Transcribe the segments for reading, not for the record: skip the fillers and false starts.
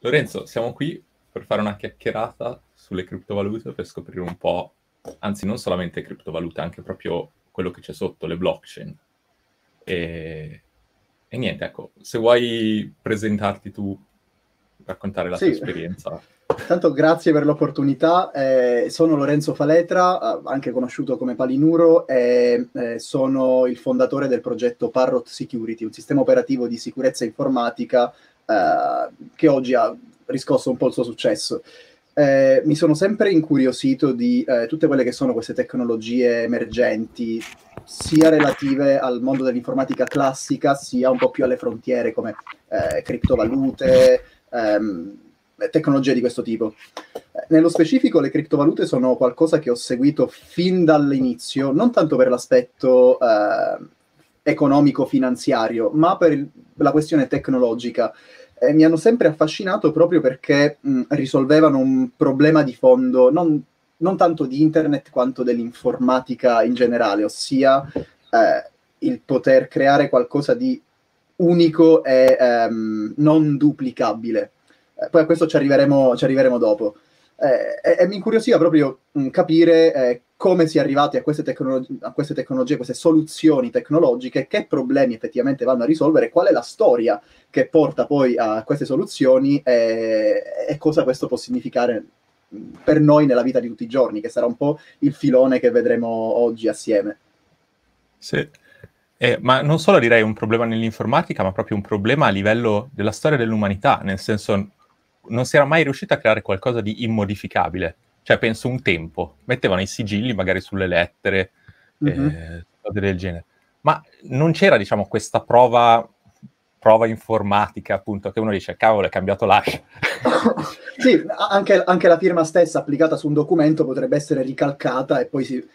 Lorenzo, siamo qui per fare una chiacchierata sulle criptovalute, per scoprire un po', anzi non solamente criptovalute, anche proprio quello che c'è sotto, le blockchain. E niente, ecco, se vuoi presentarti tu, raccontare la tua Sì, esperienza. intanto grazie per l'opportunità. Sono Lorenzo Faletra, anche conosciuto come Palinuro, e sono il fondatore del progetto Parrot Security, un sistema operativo di sicurezza informatica che oggi ha riscosso un po' il suo successo. Mi sono sempre incuriosito di tutte quelle che sono queste tecnologie emergenti, sia relative al mondo dell'informatica classica, sia un po' più alle frontiere come criptovalute, tecnologie di questo tipo. Nello specifico le criptovalute sono qualcosa che ho seguito fin dall'inizio, non tanto per l'aspetto economico-finanziario, ma per la questione tecnologica. Mi hanno sempre affascinato proprio perché risolvevano un problema di fondo, non tanto di internet quanto dell'informatica in generale, ossia il poter creare qualcosa di unico e non duplicabile. Poi a questo ci arriveremo dopo. E mi incuriosiva proprio capire come si è arrivati a queste tecnologie, queste soluzioni tecnologiche, che problemi effettivamente vanno a risolvere, qual è la storia che porta poi a queste soluzioni e cosa questo può significare per noi nella vita di tutti i giorni, che sarà un po' il filone che vedremo oggi assieme. Sì. Ma non solo direi un problema nell'informatica, ma proprio un problema a livello della storia dell'umanità, nel senso non si era mai riuscito a creare qualcosa di immodificabile. Cioè, penso un tempo, mettevano i sigilli magari sulle lettere, cose del genere. Ma non c'era, diciamo, questa prova informatica, appunto, che uno dice, cavolo, è cambiato l'hash. Sì, anche la firma stessa applicata su un documento potrebbe essere ricalcata e poi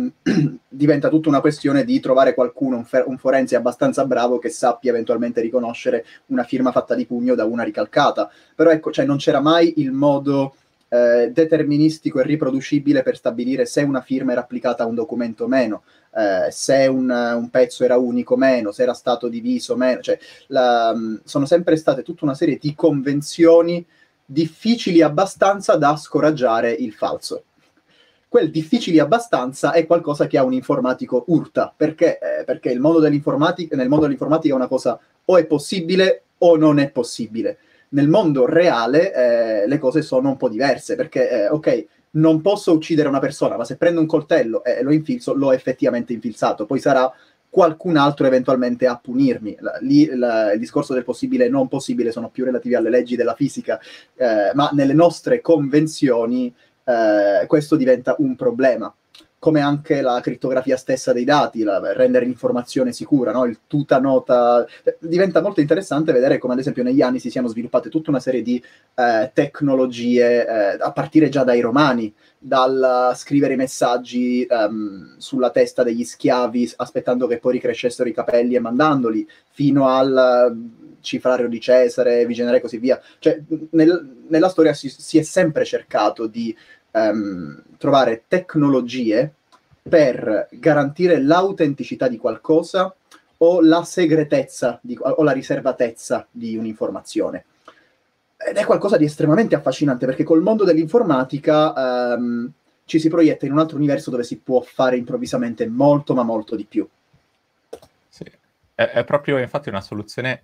diventa tutta una questione di trovare qualcuno, un forense abbastanza bravo che sappia eventualmente riconoscere una firma fatta di pugno da una ricalcata. Però ecco, cioè, non c'era mai il modo deterministico e riproducibile per stabilire se una firma era applicata a un documento o meno, se un pezzo era unico o meno, se era stato diviso o meno. Cioè, sono sempre state tutta una serie di convenzioni difficili abbastanza da scoraggiare il falso. Quel difficili abbastanza è qualcosa che a un informatico urta, perché nel mondo dell'informatica una cosa o è possibile o non è possibile. Nel mondo reale le cose sono un po' diverse, perché ok, non posso uccidere una persona, ma se prendo un coltello e lo infilzo, l'ho effettivamente infilzato, poi sarà qualcun altro eventualmente a punirmi. Lì il discorso del possibile e non possibile sono più relativi alle leggi della fisica, ma nelle nostre convenzioni questo diventa un problema, come anche la crittografia stessa dei dati, rendere l'informazione sicura, no? Il tuta nota. Diventa molto interessante vedere come ad esempio negli anni si siano sviluppate tutta una serie di tecnologie, a partire già dai romani, dal scrivere i messaggi sulla testa degli schiavi aspettando che poi ricrescessero i capelli e mandandoli, fino al cifrario di Cesare, Vigenere e così via. Cioè, nella storia si è sempre cercato di trovare tecnologie per garantire l'autenticità di qualcosa o la segretezza o la riservatezza di un'informazione. Ed è qualcosa di estremamente affascinante, perché col mondo dell'informatica ci si proietta in un altro universo dove si può fare improvvisamente molto, ma molto di più. Sì, è proprio infatti una soluzione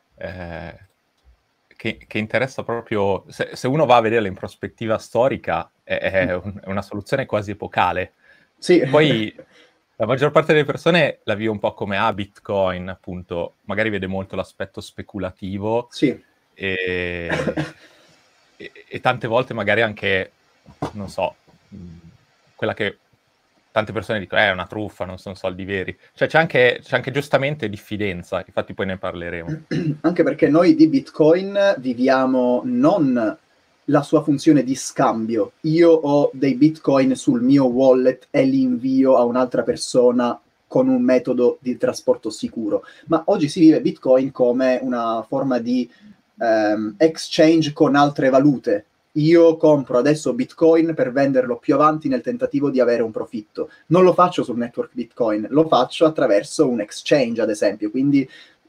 che interessa proprio, se uno va a vederla in prospettiva storica, è una soluzione quasi epocale. Sì. Poi la maggior parte delle persone la vive un po' come Bitcoin, appunto, magari vede molto l'aspetto speculativo, sì. e tante volte magari anche, non so, quella che tante persone dicono è una truffa, non sono soldi veri. Cioè c'è anche giustamente diffidenza, infatti poi ne parleremo. Anche perché noi di Bitcoin viviamo non la sua funzione di scambio. Io ho dei Bitcoin sul mio wallet e li invio a un'altra persona con un metodo di trasporto sicuro. Ma oggi si vive Bitcoin come una forma di exchange con altre valute. Io compro adesso Bitcoin per venderlo più avanti nel tentativo di avere un profitto. Non lo faccio sul network Bitcoin, lo faccio attraverso un exchange, ad esempio. Quindi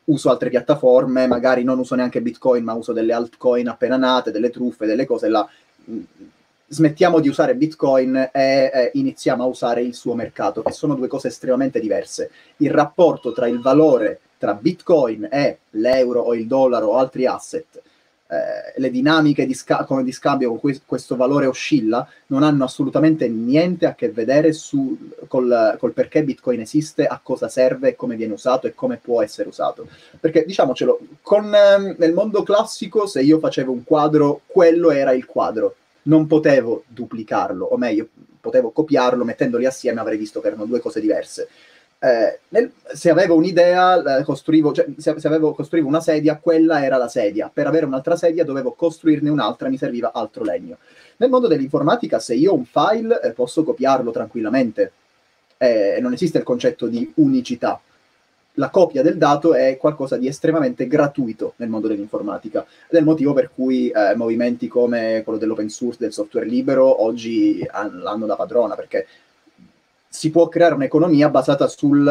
uso altre piattaforme, magari non uso neanche Bitcoin, ma uso delle altcoin appena nate, delle truffe, delle cose là. Smettiamo di usare Bitcoin e iniziamo a usare il suo mercato, che sono due cose estremamente diverse. Il rapporto tra il valore tra Bitcoin e l'euro o il dollaro o altri asset, le dinamiche di scambio con cui questo valore oscilla, non hanno assolutamente niente a che vedere col perché Bitcoin esiste, a cosa serve, come viene usato e come può essere usato. Perché, diciamocelo, nel mondo classico, se io facevo un quadro, quello era il quadro. Non potevo duplicarlo, o meglio, potevo copiarlo, mettendoli assieme avrei visto che erano due cose diverse. Se avevo un'idea, costruivo una sedia, quella era la sedia. Per avere un'altra sedia dovevo costruirne un'altra, mi serviva altro legno. Nel mondo dell'informatica, se io ho un file, posso copiarlo tranquillamente. Non esiste il concetto di unicità. La copia del dato è qualcosa di estremamente gratuito nel mondo dell'informatica, ed è il motivo per cui movimenti come quello dell'open source, del software libero, oggi l'hanno da padrona, perché si può creare un'economia basata sul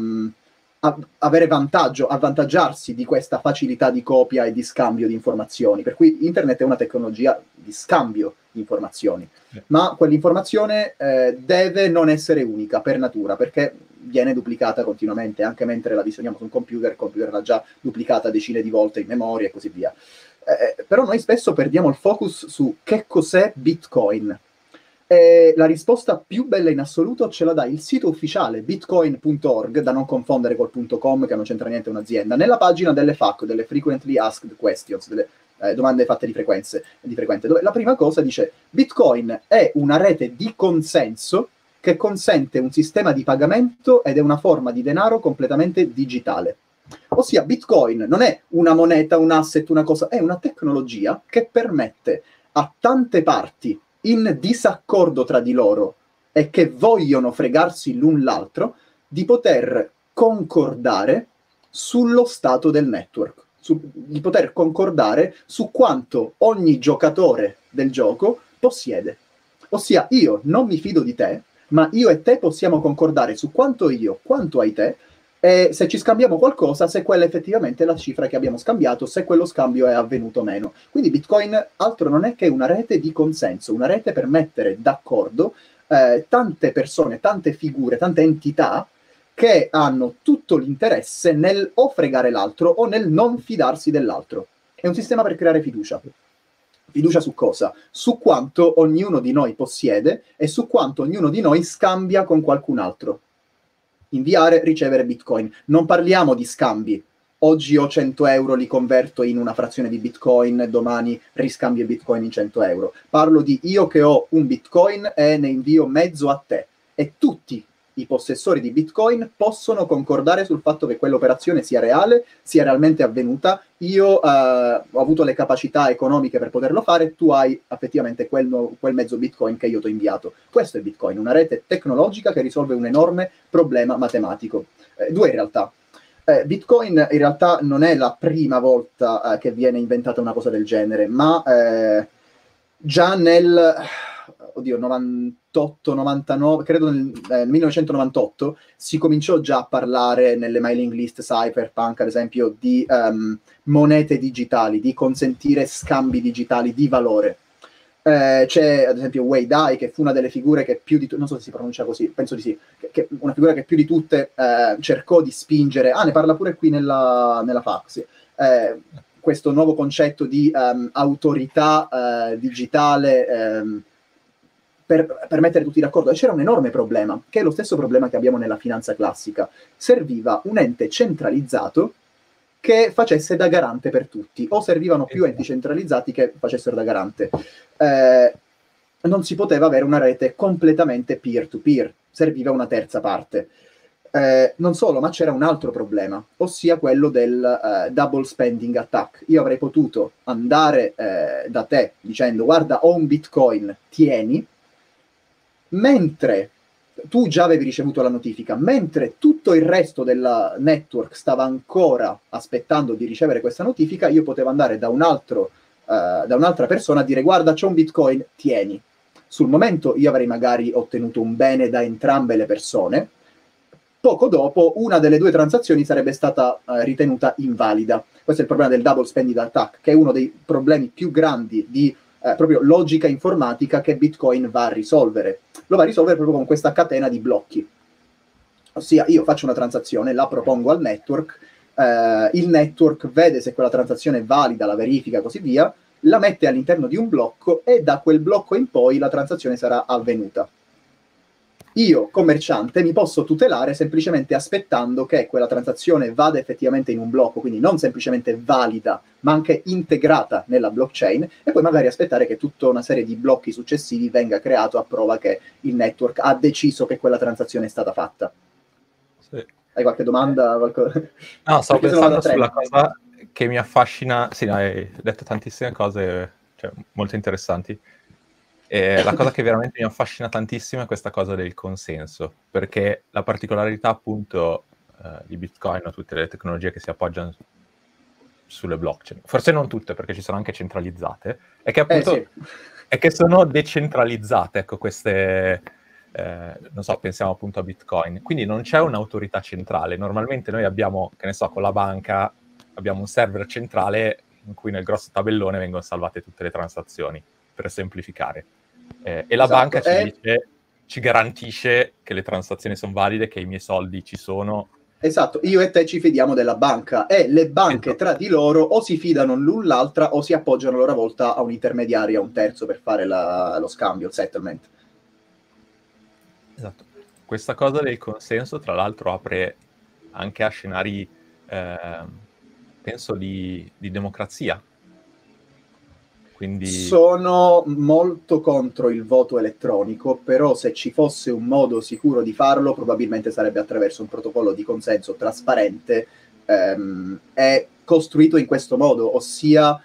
avvantaggiarsi di questa facilità di copia e di scambio di informazioni. Per cui internet è una tecnologia di scambio di informazioni, ma quell'informazione deve non essere unica per natura, perché viene duplicata continuamente, anche mentre la visioniamo su un computer, il computer l'ha già duplicata decine di volte in memoria e così via. Però noi spesso perdiamo il focus su che cos'è Bitcoin. La risposta più bella in assoluto ce la dà il sito ufficiale bitcoin.org, da non confondere col .com, che non c'entra niente un'azienda, nella pagina delle FAQ, delle Frequently Asked Questions, delle domande fatte di frequente, dove la prima cosa dice: Bitcoin è una rete di consenso che consente un sistema di pagamento ed è una forma di denaro completamente digitale. Ossia, Bitcoin non è una moneta, un asset, una cosa, è una tecnologia che permette a tante parti in disaccordo tra di loro e che vogliono fregarsi l'un l'altro di poter concordare sullo stato del network, di poter concordare su quanto ogni giocatore del gioco possiede. Ossia, io non mi fido di te, ma io e te possiamo concordare su quanto io, quanto hai te, e se ci scambiamo qualcosa, se quella effettivamente è la cifra che abbiamo scambiato, se quello scambio è avvenuto o meno. Quindi Bitcoin altro non è che una rete di consenso, una rete per mettere d'accordo tante persone, tante figure, tante entità che hanno tutto l'interesse nel o fregare l'altro o nel non fidarsi dell'altro. È un sistema per creare fiducia. Fiducia su cosa? Su quanto ognuno di noi possiede e su quanto ognuno di noi scambia con qualcun altro. Inviare, ricevere Bitcoin. Non parliamo di scambi. Oggi ho 100 euro, li converto in una frazione di Bitcoin, domani riscambio Bitcoin in 100 euro. Parlo di io che ho un Bitcoin e ne invio mezzo a te. E tutti i possessori di Bitcoin possono concordare sul fatto che quell'operazione sia reale, sia realmente avvenuta. Io ho avuto le capacità economiche per poterlo fare, tu hai effettivamente quel mezzo Bitcoin che io ti ho inviato. Questo è Bitcoin, una rete tecnologica che risolve un enorme problema matematico. Due in realtà. Bitcoin in realtà non è la prima volta che viene inventata una cosa del genere, ma già nel 98, 99, credo nel 1998, si cominciò già a parlare nelle mailing list cypherpunk, ad esempio, di monete digitali, di consentire scambi digitali di valore. C'è ad esempio Wei Dai, che fu una delle figure che più di tutte, non so se si pronuncia così, penso di sì, che una figura che più di tutte cercò di spingere, ne parla pure qui nella fax, questo nuovo concetto di autorità digitale per mettere tutti d'accordo. E c'era un enorme problema, che è lo stesso problema che abbiamo nella finanza classica. Serviva un ente centralizzato che facesse da garante per tutti, o servivano più enti centralizzati che facessero da garante. Non si poteva avere una rete completamente peer-to-peer, serviva una terza parte. Non solo, ma c'era un altro problema, ossia quello del double spending attack. Io avrei potuto andare da te dicendo: guarda, ho un Bitcoin, tieni, mentre tu già avevi ricevuto la notifica, mentre tutto il resto del network stava ancora aspettando di ricevere questa notifica, io potevo andare da un'altra persona a dire: guarda, c'ho un Bitcoin, tieni. Sul momento io avrei magari ottenuto un bene da entrambe le persone, poco dopo una delle due transazioni sarebbe stata ritenuta invalida. Questo è il problema del double spending attack, che è uno dei problemi più grandi di proprio logica informatica che Bitcoin va a risolvere. Lo va a risolvere proprio con questa catena di blocchi. Ossia, io faccio una transazione, la propongo al network, il network vede se quella transazione è valida, la verifica e così via, la mette all'interno di un blocco e da quel blocco in poi la transazione sarà avvenuta. Io, commerciante, mi posso tutelare semplicemente aspettando che quella transazione vada effettivamente in un blocco, quindi non semplicemente valida, ma anche integrata nella blockchain, e poi magari aspettare che tutta una serie di blocchi successivi venga creato a prova che il network ha deciso che quella transazione è stata fatta. Sì. Hai qualche domanda? No, stavo pensando sulla cosa che mi affascina. Sì, no, hai detto tantissime cose, cioè, molto interessanti. E la cosa che veramente mi affascina tantissimo è questa cosa del consenso, perché la particolarità appunto di Bitcoin o tutte le tecnologie che si appoggiano sulle blockchain, forse non tutte perché ci sono anche centralizzate, è che appunto sì. è che sono decentralizzate, ecco, queste, non so, pensiamo appunto a Bitcoin, quindi non c'è un'autorità centrale. Normalmente noi abbiamo, che ne so, con la banca abbiamo un server centrale in cui nel grosso tabellone vengono salvate tutte le transazioni, per semplificare. E la banca ci garantisce che le transazioni sono valide, che i miei soldi ci sono. Esatto, io e te ci fidiamo della banca e le banche tra di loro o si fidano l'un l'altra o si appoggiano a loro volta a un intermediario, a un terzo per fare lo scambio, il settlement. Esatto. Questa cosa del consenso, tra l'altro, apre anche a scenari, penso, di democrazia. Quindi sono molto contro il voto elettronico, però se ci fosse un modo sicuro di farlo, probabilmente sarebbe attraverso un protocollo di consenso trasparente e costruito in questo modo, ossia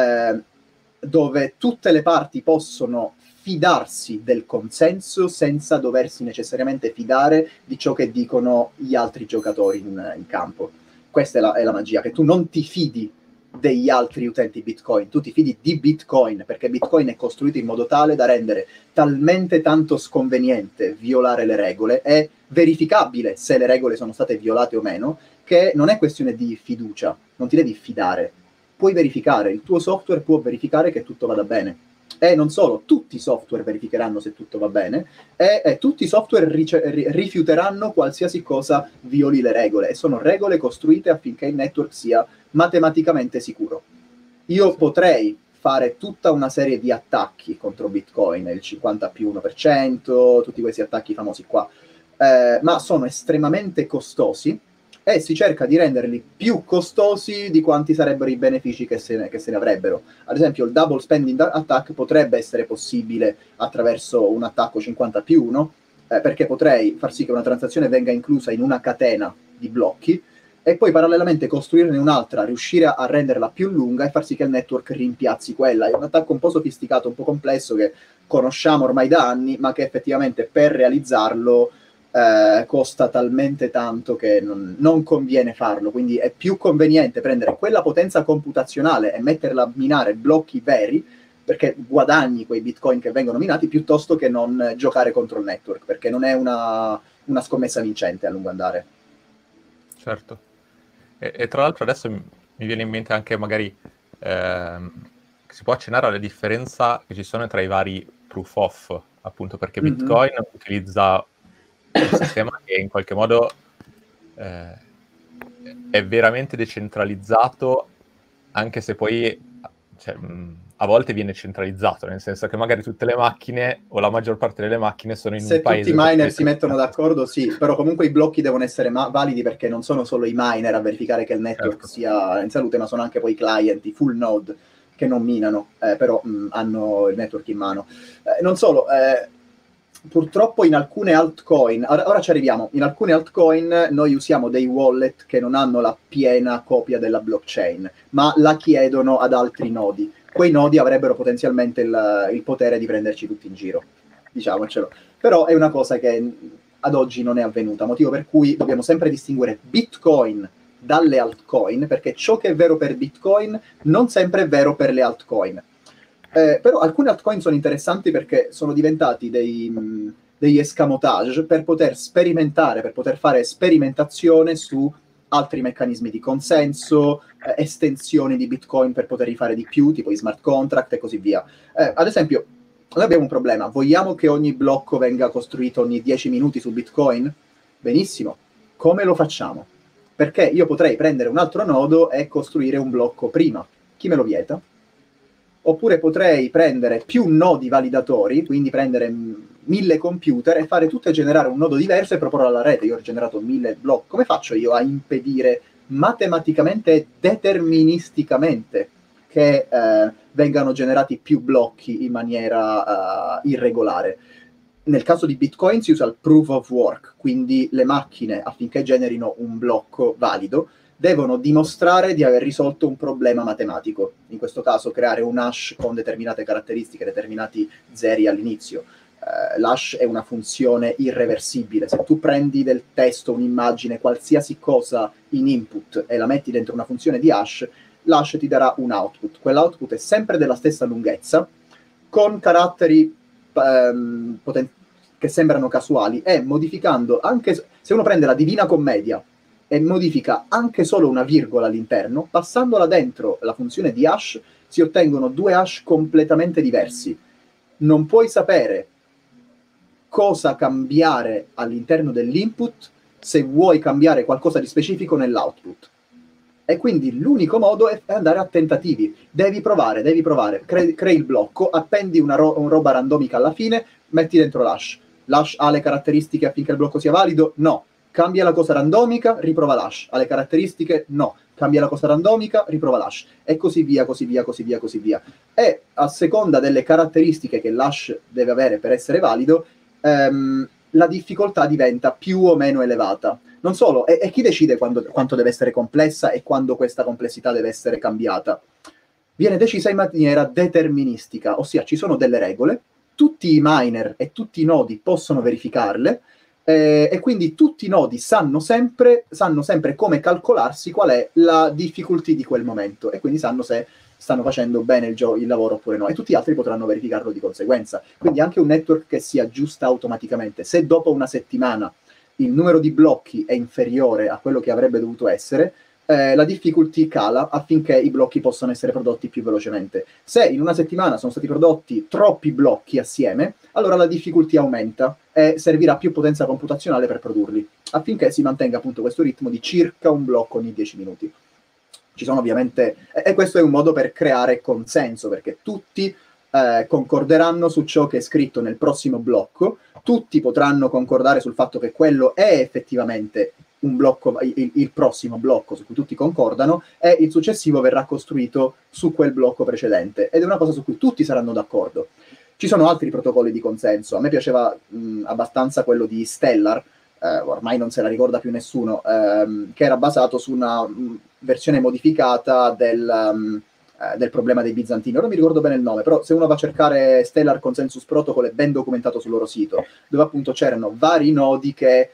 dove tutte le parti possono fidarsi del consenso senza doversi necessariamente fidare di ciò che dicono gli altri giocatori in campo. Questa è la magia, che tu non ti fidi degli altri utenti Bitcoin, tu ti fidi di Bitcoin, perché Bitcoin è costruito in modo tale da rendere talmente tanto sconveniente violare le regole e verificabile se le regole sono state violate o meno, che non è questione di fiducia, non ti devi fidare, puoi verificare, il tuo software può verificare che tutto vada bene. E non solo, tutti i software verificheranno se tutto va bene e tutti i software rifiuteranno qualsiasi cosa violi le regole, e sono regole costruite affinché il network sia matematicamente sicuro. Io potrei fare tutta una serie di attacchi contro Bitcoin, il 50+1%, tutti questi attacchi famosi qua, ma sono estremamente costosi e si cerca di renderli più costosi di quanti sarebbero i benefici che se ne avrebbero. Ad esempio, il double spending attack potrebbe essere possibile attraverso un attacco 50+1, perché potrei far sì che una transazione venga inclusa in una catena di blocchi e poi parallelamente costruirne un'altra, riuscire a renderla più lunga e far sì che il network rimpiazzi quella. È un attacco un po' sofisticato, un po' complesso, che conosciamo ormai da anni, ma che effettivamente per realizzarlo costa talmente tanto che non conviene farlo. Quindi è più conveniente prendere quella potenza computazionale e metterla a minare blocchi veri, perché guadagni quei bitcoin che vengono minati, piuttosto che non giocare contro il network, perché non è una scommessa vincente a lungo andare. certo. E tra l'altro adesso mi viene in mente anche magari che si può accennare alla differenza che ci sono tra i vari proof of, appunto perché Bitcoin utilizza un sistema che in qualche modo è veramente decentralizzato, anche se poi cioè, a volte viene centralizzato, nel senso che magari tutte le macchine o la maggior parte delle macchine sono in un paese. Se tutti i miner si mettono d'accordo, sì, però comunque i blocchi devono essere validi, perché non sono solo i miner a verificare che il network sia in salute, ma sono anche poi i client, i full node, che non minano, però hanno il network in mano. Non solo, purtroppo in alcune altcoin, ora ci arriviamo, in alcune altcoin noi usiamo dei wallet che non hanno la piena copia della blockchain, ma la chiedono ad altri nodi. Quei nodi avrebbero potenzialmente il potere di prenderci tutti in giro, diciamocelo. Però è una cosa che ad oggi non è avvenuta, motivo per cui dobbiamo sempre distinguere Bitcoin dalle altcoin, perché ciò che è vero per Bitcoin non sempre è vero per le altcoin. Però alcune altcoin sono interessanti perché sono diventati degli escamotage per poter sperimentare, per poter fare sperimentazione su altri meccanismi di consenso, estensioni di Bitcoin per poter rifare di più, tipo i smart contract e così via. Ad esempio, noi abbiamo un problema. Vogliamo che ogni blocco venga costruito ogni 10 minuti su Bitcoin? Benissimo. Come lo facciamo? Perché io potrei prendere un altro nodo e costruire un blocco prima. Chi me lo vieta? Oppure potrei prendere più nodi validatori, quindi prendere 1000 computer e fare tutto e generare un nodo diverso e proporlo alla rete. Io ho generato 1000 blocchi. Come faccio io a impedire matematicamente e deterministicamente che vengano generati più blocchi in maniera irregolare? Nel caso di Bitcoin si usa il proof of work, quindi le macchine, affinché generino un blocco valido, devono dimostrare di aver risolto un problema matematico. In questo caso creare un hash con determinate caratteristiche, determinati zeri all'inizio. L'hash è una funzione irreversibile. Se tu prendi del testo, un'immagine, qualsiasi cosa in input e la metti dentro una funzione di hash, l'hash ti darà un output. Quell'output è sempre della stessa lunghezza, con caratteri che sembrano casuali, e modificando, anche se uno prende la Divina Commedia e modifica anche solo una virgola all'interno, passandola dentro la funzione di hash, si ottengono due hash completamente diversi. Non puoi sapere cosa cambiare all'interno dell'input se vuoi cambiare qualcosa di specifico nell'output. E quindi l'unico modo è andare a tentativi. Devi provare. Crei il blocco, appendi una roba randomica alla fine, metti dentro l'hash. L'hash ha le caratteristiche affinché il blocco sia valido? No. Cambia la cosa randomica, riprova l'hash. Ha le caratteristiche? No. Cambia la cosa randomica, riprova l'hash. E così via. E a seconda delle caratteristiche che l'hash deve avere per essere valido, la difficoltà diventa più o meno elevata. Non solo, e chi decide quanto deve essere complessa e quando questa complessità deve essere cambiata? Viene decisa in maniera deterministica, ossia ci sono delle regole, tutti i miner e tutti i nodi possono verificarle, e quindi tutti i nodi sanno sempre come calcolarsi qual è la difficolty di quel momento, e quindi sanno se stanno facendo bene il lavoro oppure no, e tutti gli altri potranno verificarlo di conseguenza. Quindi anche un network che si aggiusta automaticamente, se dopo una settimana il numero di blocchi è inferiore a quello che avrebbe dovuto essere, la difficulty cala affinché i blocchi possano essere prodotti più velocemente. Se in una settimana sono stati prodotti troppi blocchi assieme, allora la difficulty aumenta e servirà più potenza computazionale per produrli, affinché si mantenga appunto questo ritmo di circa un blocco ogni 10 minuti. Ci sono ovviamente, e questo è un modo per creare consenso, perché tutti concorderanno su ciò che è scritto nel prossimo blocco, tutti potranno concordare sul fatto che quello è effettivamente un blocco, il prossimo blocco su cui tutti concordano, e il successivo verrà costruito su quel blocco precedente, ed è una cosa su cui tutti saranno d'accordo. Ci sono altri protocolli di consenso. A me piaceva abbastanza quello di Stellar, ormai non se la ricorda più nessuno, che era basato su una versione modificata del problema dei bizantini. Ora non mi ricordo bene il nome, però se uno va a cercare Stellar Consensus Protocol è ben documentato sul loro sito, dove appunto c'erano vari nodi che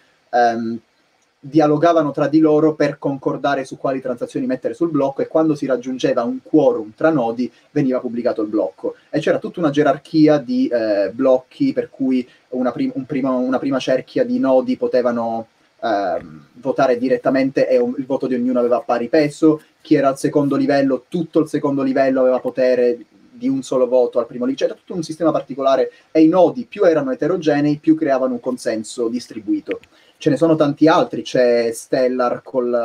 dialogavano tra di loro per concordare su quali transazioni mettere sul blocco, e quando si raggiungeva un quorum tra nodi veniva pubblicato il blocco, e c'era tutta una gerarchia di blocchi, per cui una prima cerchia di nodi potevano votare direttamente e il voto di ognuno aveva pari peso. Chi era al secondo livello, tutto il secondo livello aveva potere di un solo voto al primo livello. C'era tutto un sistema particolare, e i nodi più erano eterogenei più creavano un consenso distribuito. Ce ne sono tanti altri, c'è Stellar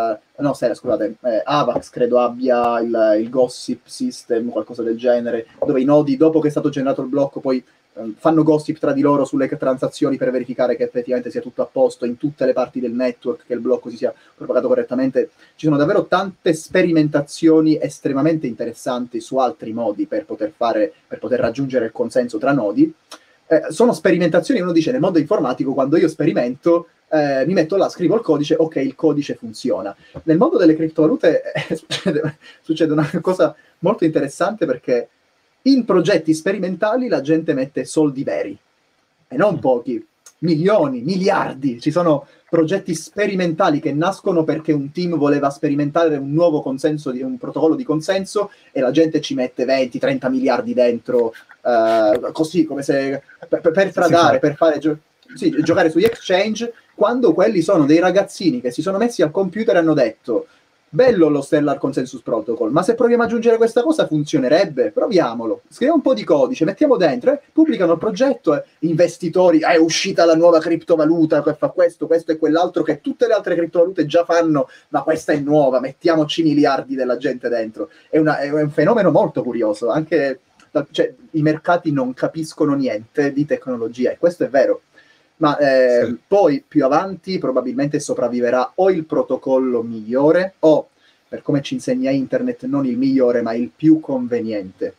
Avax credo abbia il gossip system, qualcosa del genere, dove i nodi, dopo che è stato generato il blocco, poi fanno gossip tra di loro sulle transazioni per verificare che effettivamente sia tutto a posto in tutte le parti del network, che il blocco si sia propagato correttamente. Ci sono davvero tante sperimentazioni estremamente interessanti su altri modi per poter raggiungere il consenso tra nodi. Sono sperimentazioni, uno dice, nel mondo informatico, quando io sperimento, mi metto là, scrivo il codice, ok, il codice funziona. Nel mondo delle criptovalute succede una cosa molto interessante, perché in progetti sperimentali la gente mette soldi veri, e non pochi, milioni, miliardi. Ci sono progetti sperimentali che nascono perché un team voleva sperimentare un nuovo consenso, un protocollo di consenso, e la gente ci mette 20-30 miliardi dentro, così, come se per tradare, per fare sì, giocare sugli exchange, quando quelli sono dei ragazzini che si sono messi al computer e hanno detto bello lo Stellar Consensus Protocol, ma se proviamo ad aggiungere questa cosa funzionerebbe? Proviamolo. Scriviamo un po' di codice, mettiamo dentro, pubblicano il progetto, investitori, è uscita la nuova criptovaluta che fa questo e quell'altro che tutte le altre criptovalute già fanno, ma questa è nuova, mettiamoci miliardi della gente dentro. È un fenomeno molto curioso, anche cioè, i mercati non capiscono niente di tecnologia, e questo è vero. Ma Sì. poi più avanti probabilmente sopravviverà o il protocollo migliore o, per come ci insegna internet, non il migliore ma il più conveniente.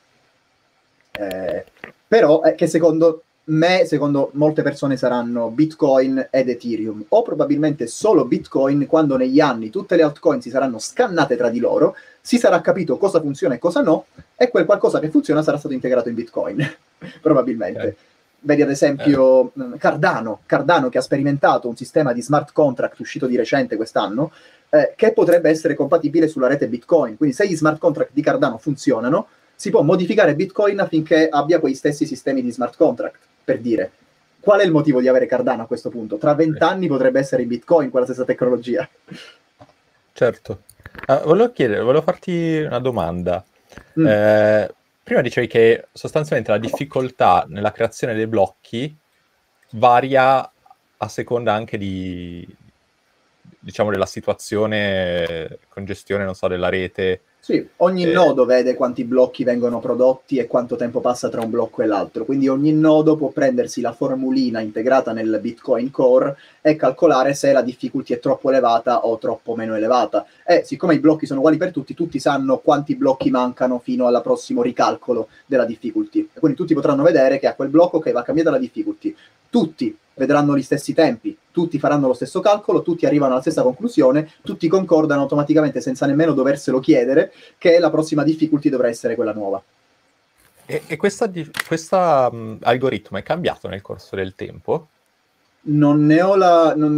Però che secondo me, secondo molte persone, saranno Bitcoin ed Ethereum, o probabilmente solo Bitcoin, quando negli anni tutte le altcoin si saranno scannate tra di loro, si sarà capito cosa funziona e cosa no, e quel qualcosa che funziona sarà stato integrato in Bitcoin, probabilmente. Okay. Vedi ad esempio Cardano che ha sperimentato un sistema di smart contract uscito di recente quest'anno, che potrebbe essere compatibile sulla rete Bitcoin. Quindi se gli smart contract di Cardano funzionano, si può modificare Bitcoin affinché abbia quei stessi sistemi di smart contract, per dire. Qual è il motivo di avere Cardano a questo punto? Tra 20 anni potrebbe essere in Bitcoin quella stessa tecnologia. Certo. Volevo farti una domanda. Prima dicevi che sostanzialmente la difficoltà nella creazione dei blocchi varia a seconda anche diciamo, della situazione, congestione, non so, della rete. Sì, ogni nodo vede quanti blocchi vengono prodotti e quanto tempo passa tra un blocco e l'altro, quindi ogni nodo può prendersi la formulina integrata nel Bitcoin Core e calcolare se la difficolty è troppo elevata o troppo meno elevata. E siccome i blocchi sono uguali per tutti, tutti sanno quanti blocchi mancano fino al prossimo ricalcolo della difficolty. E quindi tutti potranno vedere che a quel blocco che va cambiata la difficolty, tutti vedranno gli stessi tempi, tutti faranno lo stesso calcolo, tutti arrivano alla stessa conclusione, tutti concordano automaticamente senza nemmeno doverselo chiedere che la prossima difficolty dovrà essere quella nuova. E questo algoritmo è cambiato nel corso del tempo? Non ne ho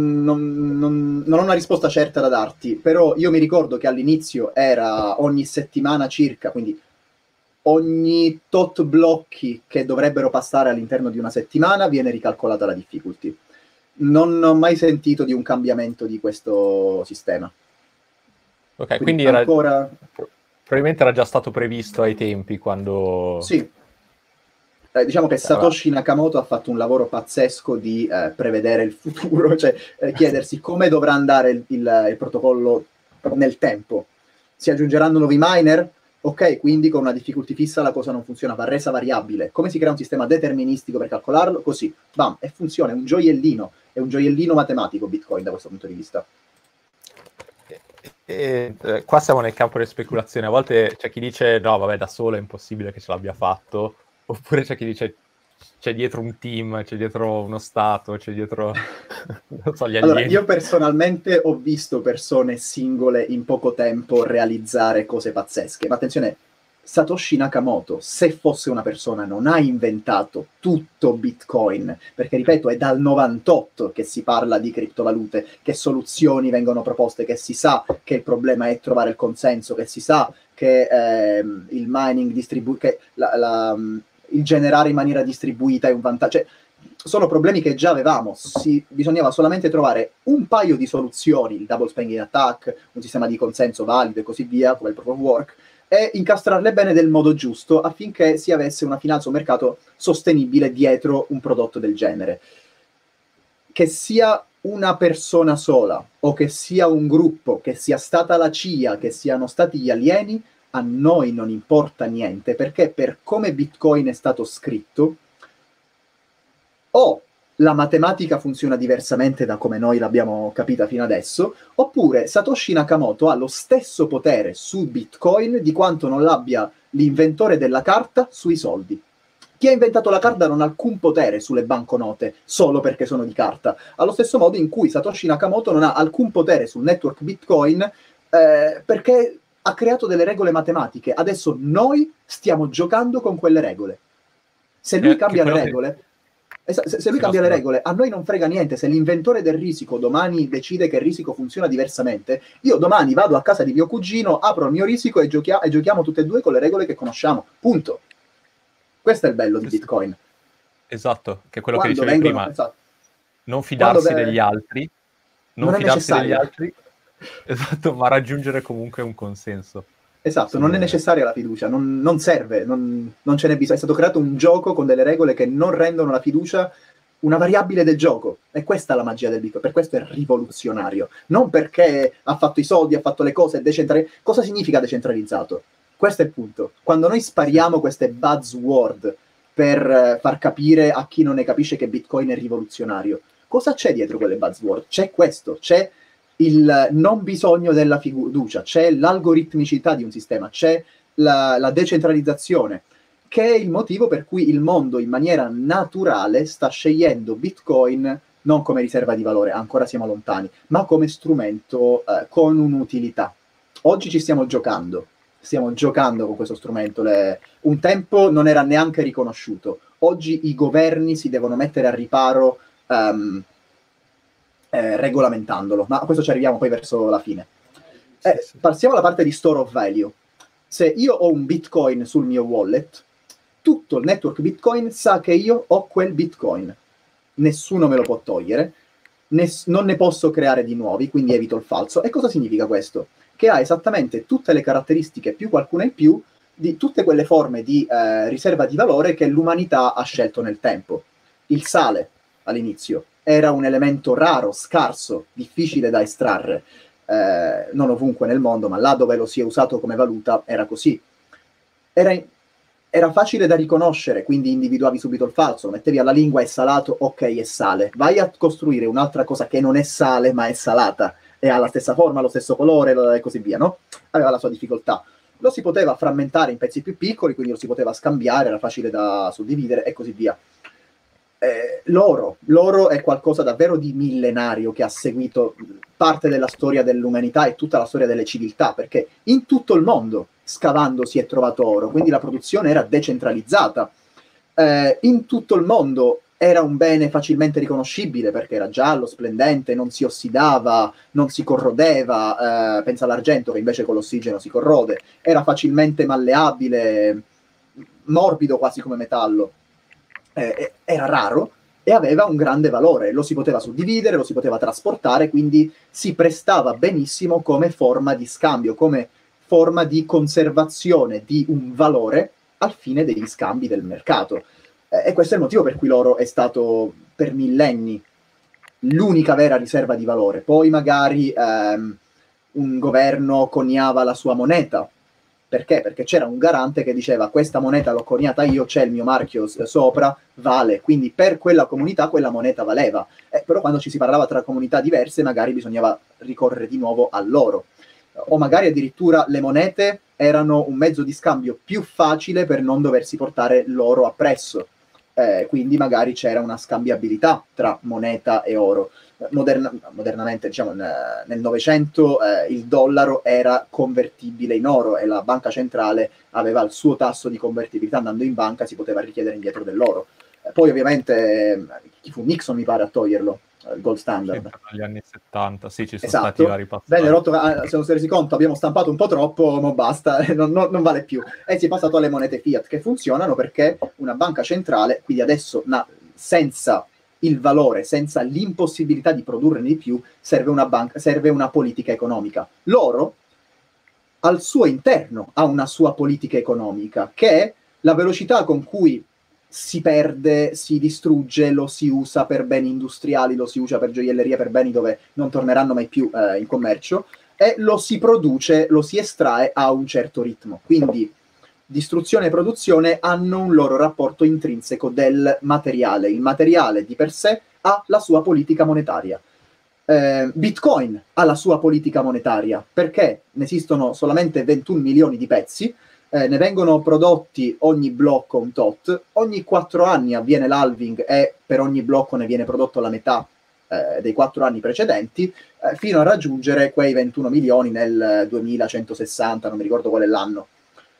non ho una risposta certa da darti, però io mi ricordo che all'inizio era ogni settimana circa, quindi ogni tot blocchi che dovrebbero passare all'interno di una settimana viene ricalcolata la difficolty. Non ho mai sentito di un cambiamento di questo sistema. Ok, quindi era ancora... probabilmente era già stato previsto ai tempi quando... Sì. Diciamo che Satoshi Nakamoto ha fatto un lavoro pazzesco di prevedere il futuro, cioè chiedersi come dovrà andare il protocollo nel tempo. Si aggiungeranno nuovi miner? Ok, quindi con una difficolty fissa la cosa non funziona, va resa variabile. Come si crea un sistema deterministico per calcolarlo? Così, bam, e funziona, è un gioiellino matematico Bitcoin da questo punto di vista. Qua siamo nel campo delle speculazioni, a volte c'è chi dice no, vabbè, da solo è impossibile che ce l'abbia fatto, oppure c'è chi dice c'è dietro un team, c'è dietro uno stato, c'è dietro non so, gli alieni. Allora, io personalmente ho visto persone singole in poco tempo realizzare cose pazzesche, ma attenzione, Satoshi Nakamoto, se fosse una persona, non ha inventato tutto Bitcoin, perché ripeto, è dal 98 che si parla di criptovalute, che soluzioni vengono proposte, che si sa che il problema è trovare il consenso, che si sa che il mining che il generare in maniera distribuita è un vantaggio. Cioè, sono problemi che già avevamo, bisognava solamente trovare un paio di soluzioni, il double spending attack, un sistema di consenso valido e così via, come il proof of work, e incastrarle bene del modo giusto affinché si avesse una finanza, un mercato sostenibile dietro un prodotto del genere. Che sia una persona sola o che sia un gruppo, che sia stata la CIA, che siano stati gli alieni, a noi non importa niente, perché per come Bitcoin è stato scritto, o la matematica funziona diversamente da come noi l'abbiamo capita fino adesso, oppure Satoshi Nakamoto ha lo stesso potere su Bitcoin di quanto non l'abbia l'inventore della carta sui soldi. Chi ha inventato la carta non ha alcun potere sulle banconote solo perché sono di carta, allo stesso modo in cui Satoshi Nakamoto non ha alcun potere sul network Bitcoin perché ha creato delle regole matematiche. Adesso noi stiamo giocando con quelle regole. Se lui cambia le regole... Se lui cambia le regole, a noi non frega niente. Se l'inventore del risico domani decide che il risico funziona diversamente, io domani vado a casa di mio cugino, apro il mio risico e giochiamo tutte e due con le regole che conosciamo. Punto. Questo è il bello di Bitcoin. Esatto, che è quello che dicevi prima. Esatto. Non fidarsi Quando degli altri, non non è fidarsi degli necessaria. altri, esatto, ma raggiungere comunque un consenso. Esatto, non è Sulle... necessaria la fiducia, non serve, non ce n'è bisogno. È stato creato un gioco con delle regole che non rendono la fiducia una variabile del gioco. E questa è la magia del Bitcoin, per questo è rivoluzionario. Non perché ha fatto i soldi, ha fatto le cose, cosa significa decentralizzato? Questo è il punto. Quando noi spariamo queste buzzword per far capire a chi non ne capisce che Bitcoin è rivoluzionario, cosa c'è dietro quelle buzzword? C'è questo, c'è il non bisogno della fiducia, c'è l'algoritmicità di un sistema, c'è la decentralizzazione, che è il motivo per cui il mondo in maniera naturale sta scegliendo Bitcoin non come riserva di valore, ancora siamo lontani, ma come strumento con un'utilità. Oggi ci stiamo giocando con questo strumento. Un tempo non era neanche riconosciuto. Oggi i governi si devono mettere a riparo regolamentandolo, ma a questo ci arriviamo poi verso la fine. Passiamo alla parte di store of value. Se io ho un Bitcoin sul mio wallet, tutto il network Bitcoin sa che io ho quel Bitcoin. Nessuno me lo può togliere, non ne posso creare di nuovi, quindi evito il falso. E cosa significa questo? Che ha esattamente tutte le caratteristiche, più qualcuna in più, di tutte quelle forme di riserva di valore che l'umanità ha scelto nel tempo. Il sale, all'inizio, era un elemento raro, scarso, difficile da estrarre, non ovunque nel mondo, ma là dove lo si è usato come valuta era così. Era facile da riconoscere, quindi individuavi subito il falso, mettevi alla lingua è salato, ok, è sale. Vai a costruire un'altra cosa che non è sale, ma è salata, e ha la stessa forma, lo stesso colore, e così via, no? Aveva la sua difficoltà. Lo si poteva frammentare in pezzi più piccoli, quindi lo si poteva scambiare, era facile da suddividere, e così via. L'oro è qualcosa davvero di millenario che ha seguito parte della storia dell'umanità e tutta la storia delle civiltà, perché in tutto il mondo scavando si è trovato oro, quindi la produzione era decentralizzata. In tutto il mondo era un bene facilmente riconoscibile perché era giallo, splendente, non si ossidava, non si corrodeva, pensa all'argento che invece con l'ossigeno si corrode, era facilmente malleabile, morbido quasi come metallo. Era raro e aveva un grande valore, lo si poteva suddividere, lo si poteva trasportare, quindi si prestava benissimo come forma di scambio, come forma di conservazione di un valore al fine degli scambi del mercato. E questo è il motivo per cui l'oro è stato per millenni l'unica vera riserva di valore. Poi magari un governo coniava la sua moneta. Perché? Perché c'era un garante che diceva questa moneta l'ho coniata io, c'è il mio marchio sopra, vale. Quindi per quella comunità quella moneta valeva. Però quando ci si parlava tra comunità diverse magari bisognava ricorrere di nuovo all'oro. O magari addirittura le monete erano un mezzo di scambio più facile per non doversi portare l'oro appresso. Quindi magari c'era una scambiabilità tra moneta e oro. Modernamente, diciamo, nel Novecento il dollaro era convertibile in oro e la banca centrale aveva il suo tasso di convertibilità. Andando in banca si poteva richiedere indietro dell'oro. Poi ovviamente chi fu Nixon mi pare a toglierlo, il gold standard. Sì, negli anni 70, sì, ci sono Esatto. stati vari passaggi. Bene, se non si è resi conto abbiamo stampato un po' troppo, ma basta, non vale più. E si è passato alle monete fiat che funzionano perché una banca centrale, quindi adesso senza il valore, senza l'impossibilità di produrne di più, serve una politica economica. L'oro al suo interno ha una sua politica economica, che è la velocità con cui si perde, si distrugge, lo si usa per beni industriali, lo si usa per gioielleria, per beni dove non torneranno mai più in commercio, e lo si produce, lo si estrae a un certo ritmo. Quindi distruzione e produzione hanno un loro rapporto intrinseco del materiale. Il materiale di per sé ha la sua politica monetaria. Bitcoin ha la sua politica monetaria perché ne esistono solamente 21 milioni di pezzi, ne vengono prodotti ogni blocco un tot, ogni 4 anni avviene l'halving e per ogni blocco ne viene prodotto la metà dei 4 anni precedenti, fino a raggiungere quei 21 milioni nel 2160, non mi ricordo qual è l'anno.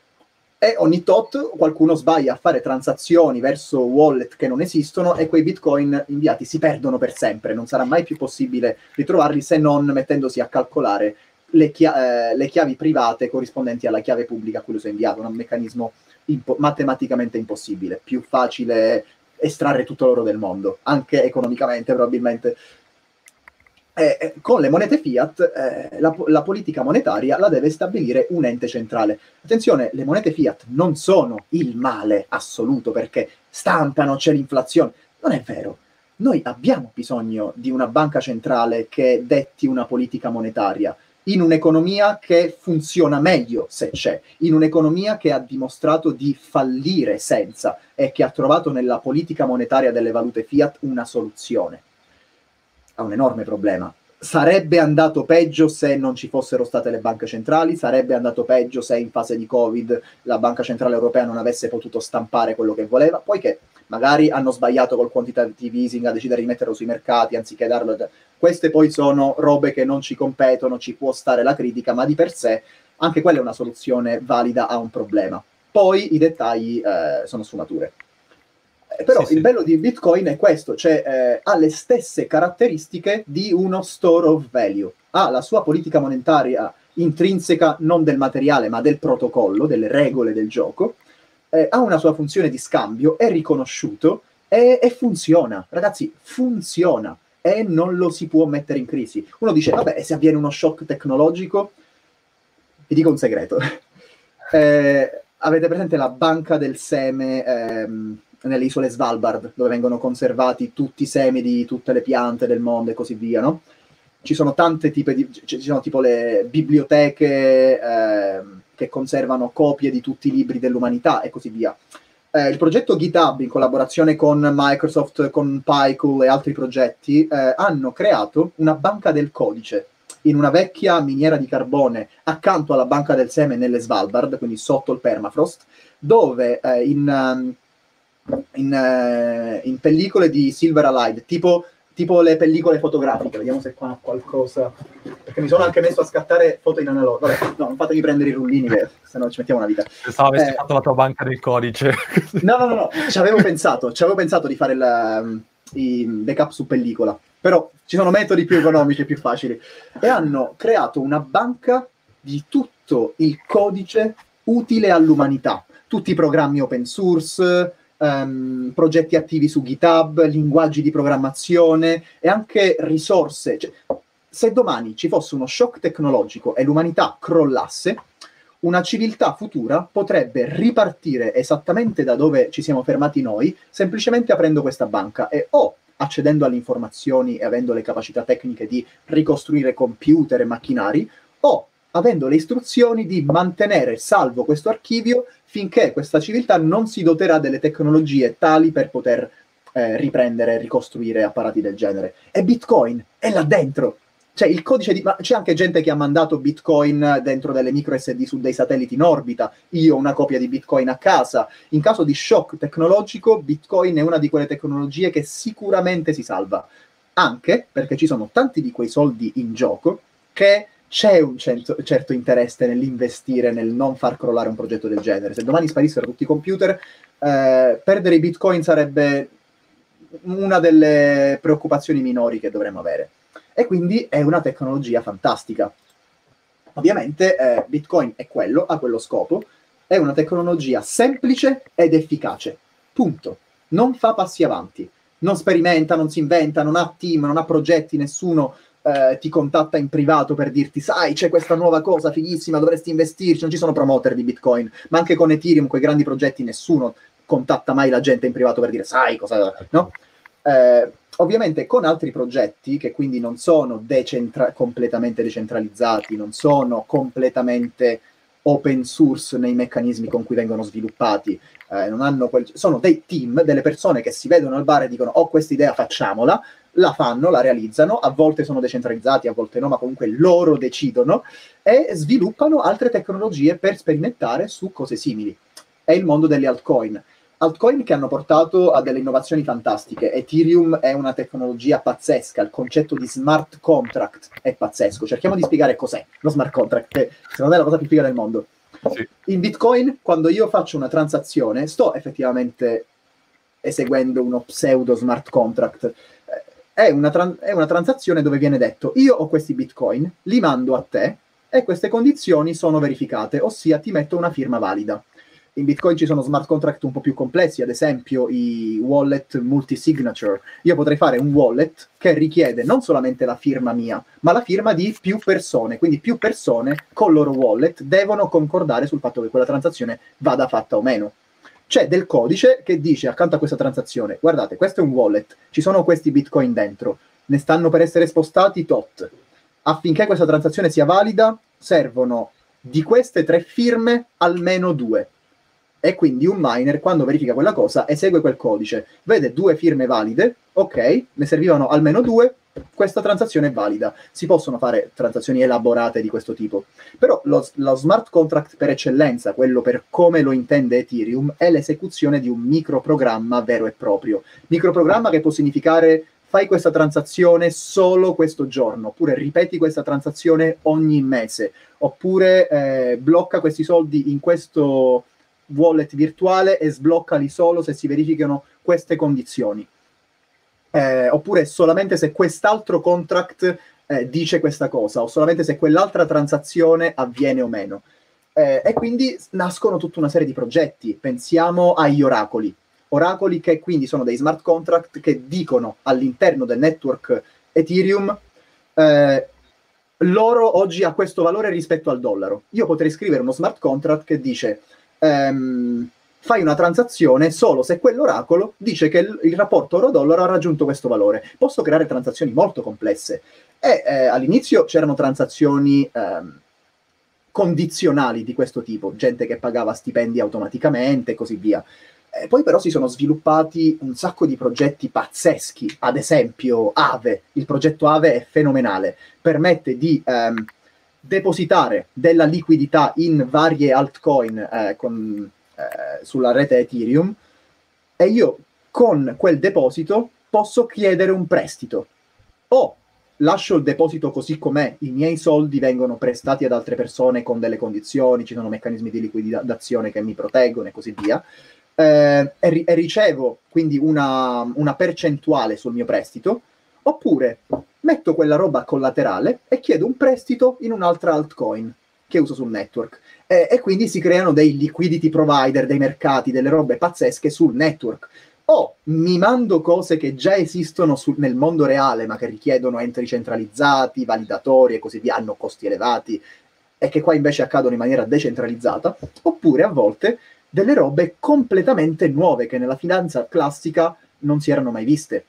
E ogni tot qualcuno sbaglia a fare transazioni verso wallet che non esistono e quei bitcoin inviati si perdono per sempre. Non sarà mai più possibile ritrovarli se non mettendosi a calcolare le chiavi private corrispondenti alla chiave pubblica a cui lo si è inviato. Un meccanismo matematicamente impossibile. Più facile estrarre tutto l'oro del mondo, anche economicamente probabilmente. Con le monete fiat la politica monetaria la deve stabilire un ente centrale. Attenzione, le monete fiat non sono il male assoluto perché stampano, c'è l'inflazione. Non è vero. Noi abbiamo bisogno di una banca centrale che detti una politica monetaria in un'economia che funziona meglio se c'è, in un'economia che ha dimostrato di fallire senza e che ha trovato nella politica monetaria delle valute fiat una soluzione. Ha un enorme problema. Sarebbe andato peggio se non ci fossero state le banche centrali, sarebbe andato peggio se in fase di Covid la Banca Centrale Europea non avesse potuto stampare quello che voleva, poiché magari hanno sbagliato col quantitative easing a decidere di metterlo sui mercati anziché darlo. Queste poi sono robe che non ci competono, ci può stare la critica, ma di per sé anche quella è una soluzione valida a un problema. Poi i dettagli sono sfumature. Però il bello di Bitcoin è questo, cioè ha le stesse caratteristiche di uno store of value, ha la sua politica monetaria intrinseca non del materiale ma del protocollo, delle regole del gioco, ha una sua funzione di scambio, è riconosciuto e funziona, ragazzi, funziona e non lo si può mettere in crisi. Uno dice, vabbè, se avviene uno shock tecnologico, vi dico un segreto, avete presente la banca del seme nelle isole Svalbard, dove vengono conservati tutti i semi di tutte le piante del mondo e così via, no? Ci sono tante tipi di... ci sono tipo le biblioteche che conservano copie di tutti i libri dell'umanità e così via. Il progetto GitHub, in collaborazione con Microsoft, con Python e altri progetti, hanno creato una banca del codice in una vecchia miniera di carbone accanto alla banca del seme nelle Svalbard, quindi sotto il permafrost, dove in pellicole di Silver Halide, tipo le pellicole fotografiche, vediamo se qua ha qualcosa, perché mi sono anche messo a scattare foto in analogico. Vabbè, no, non fatemi prendere i rullini, se no ci mettiamo una vita. Pensavo avessi fatto la tua banca del codice. No, ci avevo pensato di fare i backup su pellicola, però ci sono metodi più economici e più facili, e hanno creato una banca di tutto il codice utile all'umanità, tutti i programmi open source, progetti attivi su GitHub, linguaggi di programmazione e anche risorse. Cioè, se domani ci fosse uno shock tecnologico e l'umanità crollasse, una civiltà futura potrebbe ripartire esattamente da dove ci siamo fermati noi, semplicemente aprendo questa banca e o accedendo alle informazioni e avendo le capacità tecniche di ricostruire computer e macchinari, o avendo le istruzioni di mantenere salvo questo archivio finché questa civiltà non si doterà delle tecnologie tali per poter riprendere e ricostruire apparati del genere. E Bitcoin è là dentro. Cioè il codice di... Ma c'è anche gente che ha mandato Bitcoin dentro delle micro SD su dei satelliti in orbita. Io ho una copia di Bitcoin a casa. In caso di shock tecnologico, Bitcoin è una di quelle tecnologie che sicuramente si salva. Anche perché ci sono tanti di quei soldi in gioco che c'è un certo interesse nell'investire, nel non far crollare un progetto del genere. Se domani sparissero tutti i computer, perdere i Bitcoin sarebbe una delle preoccupazioni minori che dovremmo avere. E quindi è una tecnologia fantastica. Ovviamente Bitcoin è quello, ha quello scopo, è una tecnologia semplice ed efficace. Punto. Non fa passi avanti. Non sperimenta, non si inventa, non ha team, non ha progetti, nessuno ti contatta in privato per dirti, sai, c'è questa nuova cosa fighissima, dovresti investirci. Non ci sono promoter di Bitcoin, ma anche con Ethereum, quei grandi progetti, nessuno contatta mai la gente in privato per dire, sai cosa, no? Ovviamente con altri progetti che quindi non sono completamente decentralizzati, non sono completamente open source nei meccanismi con cui vengono sviluppati, non hanno sono dei team, delle persone che si vedono al bar e dicono ho questa idea, facciamola, la fanno, la realizzano, a volte sono decentralizzati, a volte no, ma comunque loro decidono e sviluppano altre tecnologie per sperimentare su cose simili. È il mondo delle altcoin. Altcoin che hanno portato a delle innovazioni fantastiche. Ethereum è una tecnologia pazzesca, il concetto di smart contract è pazzesco. Cerchiamo di spiegare cos'è lo smart contract, che secondo me è la cosa più figa del mondo. Sì. In Bitcoin, quando io faccio una transazione, sto effettivamente eseguendo uno pseudo smart contract. È una transazione dove viene detto, io ho questi Bitcoin, li mando a te, e queste condizioni sono verificate, ossia ti metto una firma valida. in Bitcoin ci sono smart contract un po' più complessi, ad esempio i wallet multi-signature. Io potrei fare un wallet che richiede non solamente la firma mia, ma la firma di più persone, quindi più persone con il loro wallet devono concordare sul fatto che quella transazione vada fatta o meno. C'è del codice che dice accanto a questa transazione, guardate, questo è un wallet, ci sono questi Bitcoin dentro, ne stanno per essere spostati tot. Affinché questa transazione sia valida, servono di queste 3 firme almeno 2. E quindi un miner, quando verifica quella cosa, esegue quel codice, vede 2 firme valide, ok, ne servivano almeno 2, questa transazione è valida. Si possono fare transazioni elaborate di questo tipo, però lo smart contract per eccellenza, quello per come lo intende Ethereum, è l'esecuzione di un microprogramma vero e proprio. Microprogramma che può significare fai questa transazione solo questo giorno, oppure ripeti questa transazione ogni mese, oppure blocca questi soldi in questo wallet virtuale e sbloccali solo se si verificano queste condizioni. Oppure solamente se quest'altro contract dice questa cosa, o solamente se quell'altra transazione avviene o meno. E quindi nascono tutta una serie di progetti. Pensiamo agli oracoli. Oracoli che quindi sono dei smart contract che dicono all'interno del network Ethereum l'oro oggi ha questo valore rispetto al dollaro. Io potrei scrivere uno smart contract che dice fai una transazione solo se quell'oracolo dice che il rapporto oro-dollaro ha raggiunto questo valore. Posso creare transazioni molto complesse. E all'inizio c'erano transazioni condizionali di questo tipo, gente che pagava stipendi automaticamente e così via. Poi però si sono sviluppati un sacco di progetti pazzeschi, ad esempio Aave. Il progetto Aave è fenomenale, permette di depositare della liquidità in varie altcoin sulla rete Ethereum, e io con quel deposito posso chiedere un prestito. O lascio il deposito così com'è, i miei soldi vengono prestati ad altre persone con delle condizioni, ci sono meccanismi di liquidazione che mi proteggono e così via, e ricevo quindi una percentuale sul mio prestito, oppure metto quella roba collaterale e chiedo un prestito in un'altra altcoin che uso sul network. E quindi si creano dei liquidity provider, dei mercati, delle robe pazzesche sul network. O mi mando cose che già esistono nel mondo reale, ma che richiedono entry centralizzati, validatori e così via, hanno costi elevati, e che qua invece accadono in maniera decentralizzata, oppure a volte delle robe completamente nuove che nella finanza classica non si erano mai viste.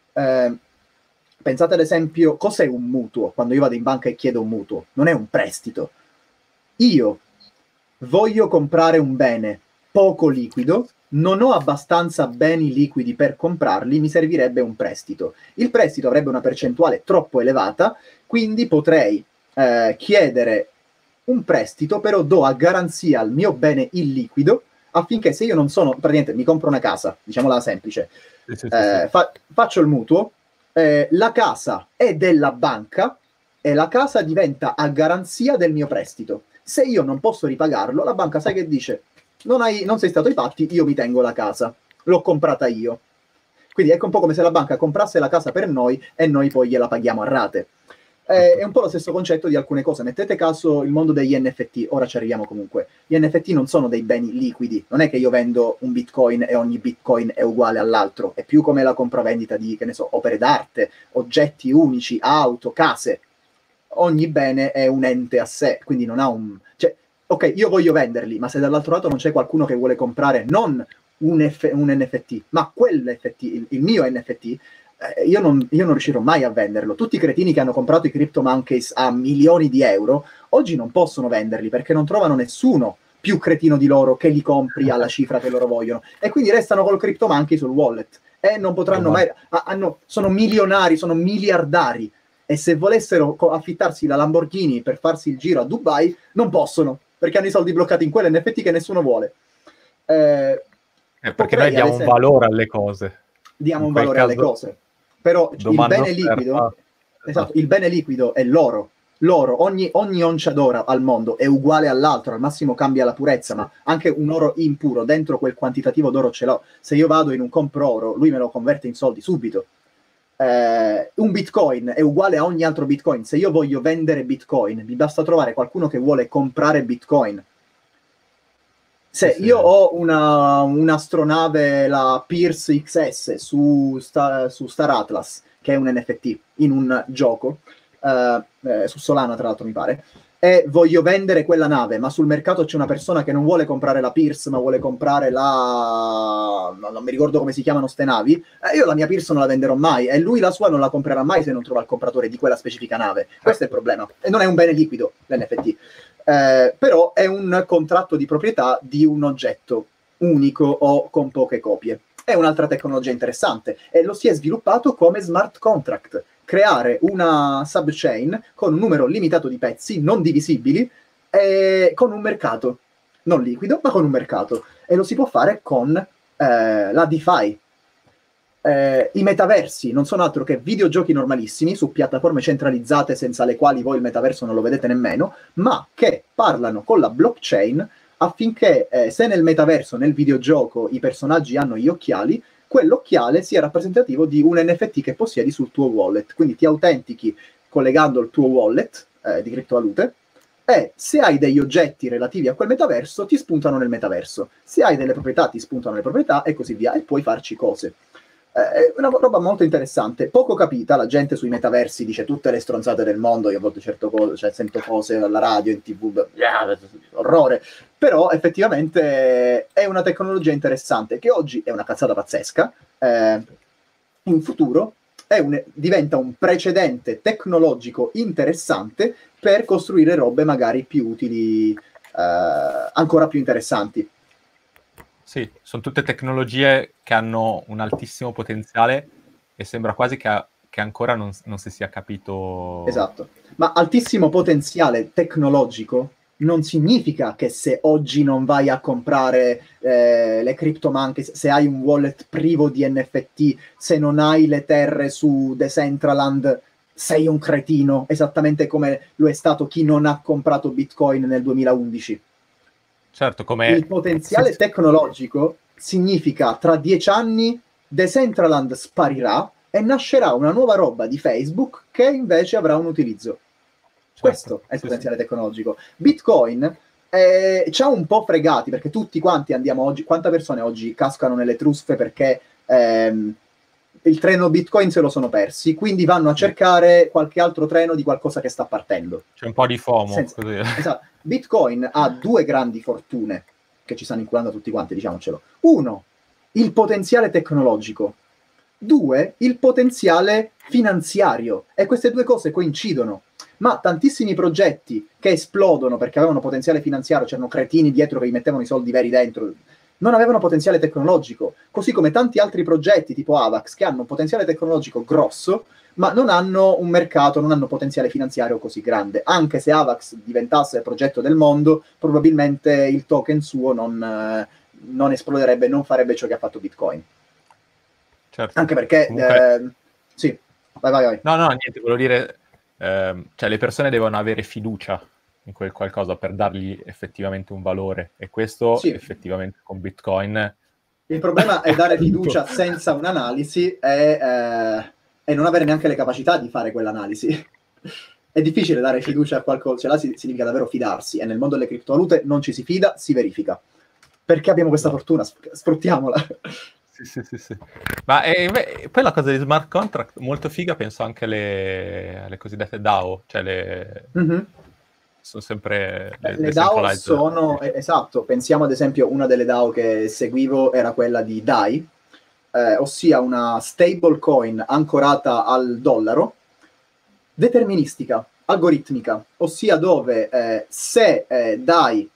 Pensate ad esempio, cos'è un mutuo? Quando io vado in banca e chiedo un mutuo, non è un prestito. Io voglio comprare un bene poco liquido, non ho abbastanza beni liquidi per comprarli, mi servirebbe un prestito. Il prestito avrebbe una percentuale troppo elevata, quindi potrei chiedere un prestito, però do a garanzia al mio bene illiquido, affinché se io non sono, praticamente mi compro una casa, diciamola semplice, faccio il mutuo, la casa è della banca e la casa diventa a garanzia del mio prestito. Se io non posso ripagarlo, la banca sai che dice? Non sei stato ai patti, io mi tengo la casa, l'ho comprata io. Quindi ecco un po' come se la banca comprasse la casa per noi e noi poi gliela paghiamo a rate. È un po' lo stesso concetto di alcune cose. Mettete caso il mondo degli NFT, ora ci arriviamo comunque. Gli NFT non sono dei beni liquidi, non è che io vendo un bitcoin e ogni bitcoin è uguale all'altro, è più come la compravendita di, che ne so, opere d'arte, oggetti unici, auto, case. Ogni bene è un ente a sé, quindi non ha un... Cioè, ok, io voglio venderli, ma se dall'altro lato non c'è qualcuno che vuole comprare non un NFT, ma quell'NFT, il mio NFT, io non riuscirò mai a venderlo. Tutti i cretini che hanno comprato i CryptoMonkeys a milioni di euro, oggi non possono venderli perché non trovano nessuno più cretino di loro che li compri alla cifra che loro vogliono. E quindi restano col CryptoMonkey sul wallet. E non potranno mai... sono milionari, sono miliardari. E se volessero affittarsi la Lamborghini per farsi il giro a Dubai, non possono, perché hanno i soldi bloccati in quell'NFT che nessuno vuole. Perché noi diamo un valore alle cose. Diamo un valore alle cose. Però il bene liquido, esatto, il bene liquido è l'oro. L'oro, ogni oncia d'oro al mondo è uguale all'altro, al massimo cambia la purezza, ma anche un oro impuro, dentro quel quantitativo d'oro ce l'ho. Se io vado in un compro oro, lui me lo converte in soldi subito. Un bitcoin è uguale a ogni altro bitcoin. Se io voglio vendere bitcoin, mi basta trovare qualcuno che vuole comprare bitcoin. Se Sì, io ho un'astronave, la Pierce XS, su Star Atlas, che è un NFT in un gioco, su Solana tra l'altro mi pare, e voglio vendere quella nave, ma sul mercato c'è una persona che non vuole comprare la Pierce, ma vuole comprare la... non mi ricordo come si chiamano ste navi, io la mia Pierce non la venderò mai, e lui la sua non la comprerà mai se non trova il compratore di quella specifica nave. Questo è il problema. E non è un bene liquido, l'NFT. Però è un contratto di proprietà di un oggetto unico o con poche copie. È un'altra tecnologia interessante e lo si è sviluppato come smart contract, creare una subchain con un numero limitato di pezzi non divisibili e con un mercato, non liquido, ma con un mercato. E lo si può fare con la DeFi. I metaversi non sono altro che videogiochi normalissimi su piattaforme centralizzate senza le quali voi il metaverso non lo vedete nemmeno, ma che parlano con la blockchain affinché se nel metaverso, nel videogioco, i personaggi hanno gli occhiali, quell'occhiale sia rappresentativo di un NFT che possiedi sul tuo wallet. Quindi ti autentichi collegando il tuo wallet di criptovalute e se hai degli oggetti relativi a quel metaverso ti spuntano nel metaverso. Se hai delle proprietà ti spuntano le proprietà e così via e puoi farci cose. È una roba molto interessante, poco capita, la gente sui metaversi dice tutte le stronzate del mondo, io a volte cioè, sento cose alla radio, in TV, orrore, però effettivamente è una tecnologia interessante che oggi è una cazzata pazzesca, in futuro diventa un precedente tecnologico interessante per costruire robe magari più utili, ancora più interessanti. Sì, sono tutte tecnologie che hanno un altissimo potenziale e sembra quasi che ancora non si sia capito... Esatto, ma altissimo potenziale tecnologico non significa che se oggi non vai a comprare le CryptoMonkey, se hai un wallet privo di NFT, se non hai le terre su Decentraland, sei un cretino, esattamente come lo è stato chi non ha comprato Bitcoin nel 2011. Certo, come... Il potenziale tecnologico significa tra 10 anni Decentraland sparirà e nascerà una nuova roba di Facebook che invece avrà un utilizzo. Certo, questo è il potenziale tecnologico. Bitcoin ci ha un po' fregati perché tutti quanti andiamo oggi, quante persone oggi cascano nelle truffe perché il treno Bitcoin se lo sono persi, quindi vanno a cercare qualche altro treno di qualcosa che sta partendo. C'è un po' di FOMO. Così. Esatto. Bitcoin ha due grandi fortune che ci stanno inculando tutti quanti, diciamocelo. Uno, il potenziale tecnologico. Due, il potenziale finanziario. E queste due cose coincidono. Ma tantissimi progetti che esplodono perché avevano potenziale finanziario, c'erano cretini dietro che gli mettevano i soldi veri dentro, non avevano potenziale tecnologico. Così come tanti altri progetti tipo Avax che hanno un potenziale tecnologico grosso, ma non hanno un mercato, non hanno potenziale finanziario così grande. Anche se Avax diventasse il progetto del mondo, probabilmente il token suo non esploderebbe, non farebbe ciò che ha fatto Bitcoin. Certo. Anche perché... Comunque... sì, vai. No, niente, volevo dire... cioè le persone devono avere fiducia in quel qualcosa per dargli effettivamente un valore e questo sì. Effettivamente con Bitcoin... Il problema è dare fiducia senza un'analisi e non avere neanche le capacità di fare quell'analisi. È difficile dare fiducia a qualcosa, cioè là significa davvero fidarsi, e nel mondo delle criptovalute non ci si fida, si verifica. Perché abbiamo questa fortuna? Sfruttiamola. Sì. Ma poi la cosa di smart contract, molto figa, penso anche alle cosiddette DAO, cioè sono sempre... Le DAO sono... esatto, pensiamo ad esempio, una delle DAO che seguivo era quella di DAI, ossia una stablecoin ancorata al dollaro, deterministica, algoritmica, ossia dove se DAI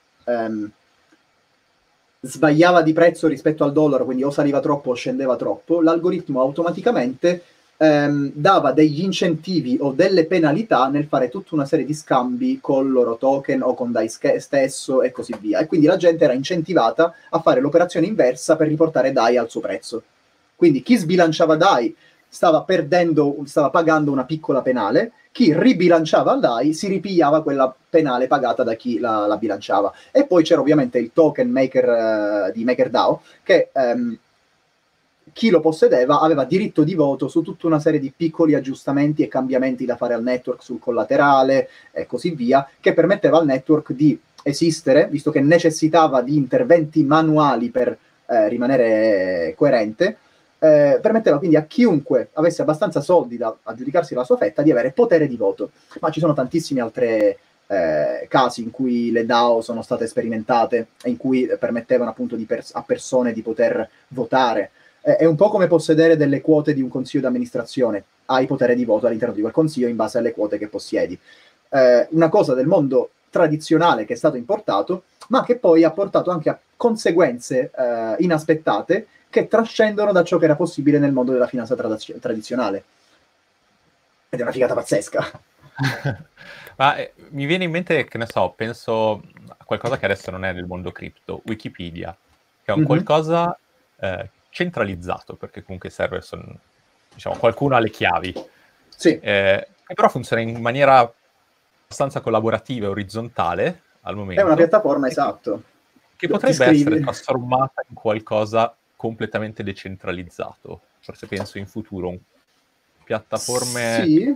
sbagliava di prezzo rispetto al dollaro, quindi o saliva troppo o scendeva troppo, l'algoritmo automaticamente dava degli incentivi o delle penalità nel fare tutta una serie di scambi con il loro token o con DAI stesso e così via. E quindi la gente era incentivata a fare l'operazione inversa per riportare DAI al suo prezzo. Quindi chi sbilanciava DAI stava pagando una piccola penale, chi ribilanciava DAI si ripigliava quella penale pagata da chi la bilanciava. E poi c'era ovviamente il token maker di MakerDAO che chi lo possedeva aveva diritto di voto su tutta una serie di piccoli aggiustamenti e cambiamenti da fare al network sul collaterale e così via, che permetteva al network di esistere, visto che necessitava di interventi manuali per rimanere coerente, permetteva quindi a chiunque avesse abbastanza soldi da aggiudicarsi la sua fetta di avere potere di voto. Ma ci sono tantissimi altri casi in cui le DAO sono state sperimentate e in cui permettevano appunto a persone di poter votare. È un po' come possedere delle quote di un consiglio di amministrazione. Hai potere di voto all'interno di quel consiglio in base alle quote che possiedi. Una cosa del mondo tradizionale che è stato importato, ma che poi ha portato anche a conseguenze inaspettate che trascendono da ciò che era possibile nel mondo della finanza tradizionale. Ed è una figata pazzesca. Ma mi viene in mente, che ne so, penso a qualcosa che adesso non è nel mondo cripto, Wikipedia, che è un qualcosa centralizzato, perché comunque serve, diciamo, qualcuno ha le chiavi, sì. Che però funziona in maniera abbastanza collaborativa e orizzontale al momento. È una piattaforma, esatto. Che potrebbe essere trasformata in qualcosa completamente decentralizzato. Forse penso in futuro, piattaforme... Sì.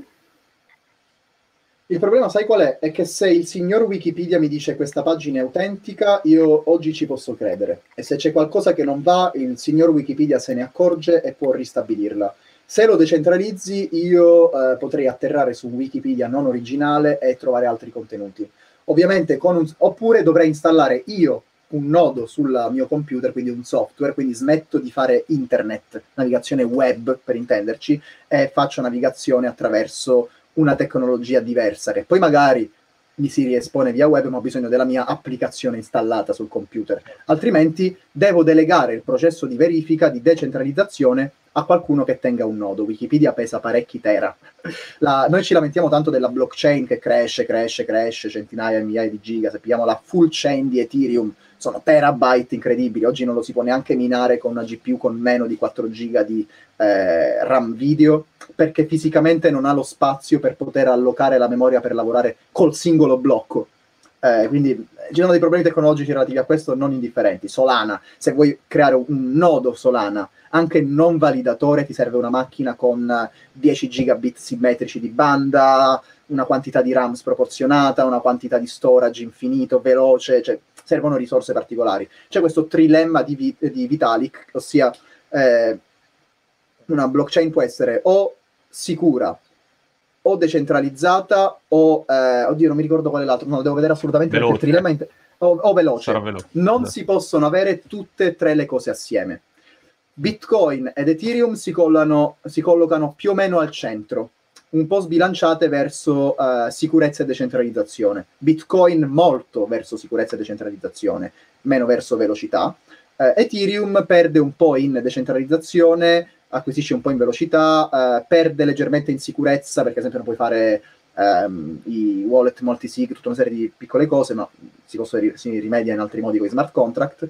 Il problema, sai qual è? È che se il signor Wikipedia mi dice questa pagina è autentica, io oggi ci posso credere. E se c'è qualcosa che non va, il signor Wikipedia se ne accorge e può ristabilirla. Se lo decentralizzi, io potrei atterrare su Wikipedia non originale e trovare altri contenuti. Ovviamente, oppure dovrei installare io un nodo sul mio computer, quindi un software, quindi smetto di fare internet, navigazione web per intenderci, e faccio navigazione attraverso una tecnologia diversa, che poi magari mi si riespone via web, ma ho bisogno della mia applicazione installata sul computer. Altrimenti devo delegare il processo di verifica, di decentralizzazione, a qualcuno che tenga un nodo. Wikipedia pesa parecchi tera. Noi ci lamentiamo tanto della blockchain che cresce, centinaia e migliaia di giga. Se pigliamo la full chain di Ethereum, sono terabyte incredibili. Oggi non lo si può neanche minare con una GPU con meno di 4 giga di RAM video, perché fisicamente non ha lo spazio per poter allocare la memoria per lavorare col singolo blocco. Quindi ci sono dei problemi tecnologici relativi a questo non indifferenti. Solana, se vuoi creare un nodo Solana, anche non validatore, ti serve una macchina con 10 gigabit simmetrici di banda, una quantità di RAM sproporzionata, una quantità di storage infinito, veloce, cioè servono risorse particolari. C'è questo trilemma di Vitalik, ossia una blockchain può essere o sicura o decentralizzata o oddio, non mi ricordo qual è l'altro, no, devo vedere assolutamente veloce. Perché il trilemma o veloce. Non si possono avere tutte e tre le cose assieme. Bitcoin ed Ethereum si collocano più o meno al centro, un po' sbilanciate verso sicurezza e decentralizzazione. Bitcoin molto verso sicurezza e decentralizzazione, meno verso velocità. Ethereum perde un po' in decentralizzazione, acquisisce un po' in velocità, perde leggermente in sicurezza, perché ad esempio non puoi fare i wallet multisig, tutta una serie di piccole cose, ma si rimedia in altri modi con i smart contract,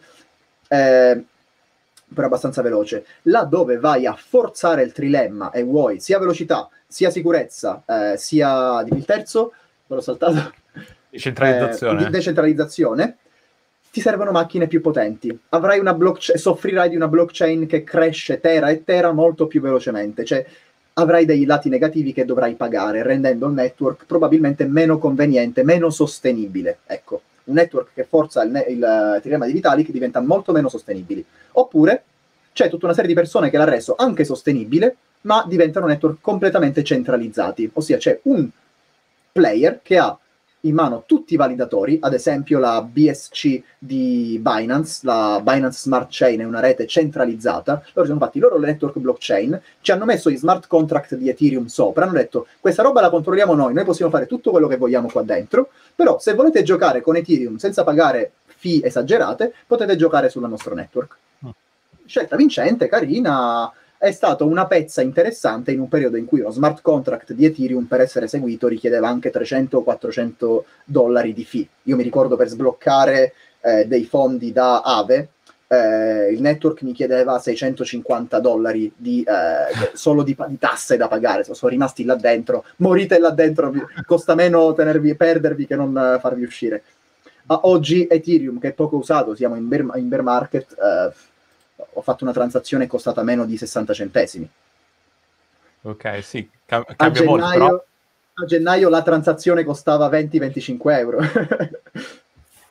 però abbastanza veloce. Là dove vai a forzare il trilemma e vuoi sia velocità, sia sicurezza, sia il terzo, me l'ho saltato, decentralizzazione, ti servono macchine più potenti. Avrai una blockchain, soffrirai di una blockchain che cresce tera e tera molto più velocemente, cioè avrai dei lati negativi che dovrai pagare, rendendo il network probabilmente meno conveniente, meno sostenibile. Ecco, un network che forza il trilemma di Vitalik diventa molto meno sostenibile. Oppure c'è tutta una serie di persone che l'ha reso anche sostenibile, ma diventano network completamente centralizzati, ossia c'è un player che ha in mano tutti i validatori, ad esempio la BSC di Binance, la Binance Smart Chain è una rete centralizzata, loro sono fatti loro le network blockchain, ci hanno messo gli smart contract di Ethereum sopra, hanno detto questa roba la controlliamo noi possiamo fare tutto quello che vogliamo qua dentro, però se volete giocare con Ethereum senza pagare fee esagerate, potete giocare sulla nostra network. Scelta vincente, carina. È stata una pezza interessante in un periodo in cui uno smart contract di Ethereum per essere eseguito richiedeva anche 300 o 400 dollari di fee. Io mi ricordo per sbloccare dei fondi da Aave, il network mi chiedeva 650 dollari solo di tasse da pagare. Sono rimasti là dentro, morite là dentro, costa meno perdervi che non farvi uscire. Oggi Ethereum, che è poco usato, siamo in bear market, ho fatto una transazione costata meno di 60 centesimi. Ok, sì, cambia molto, però... A gennaio la transazione costava 20-25 euro.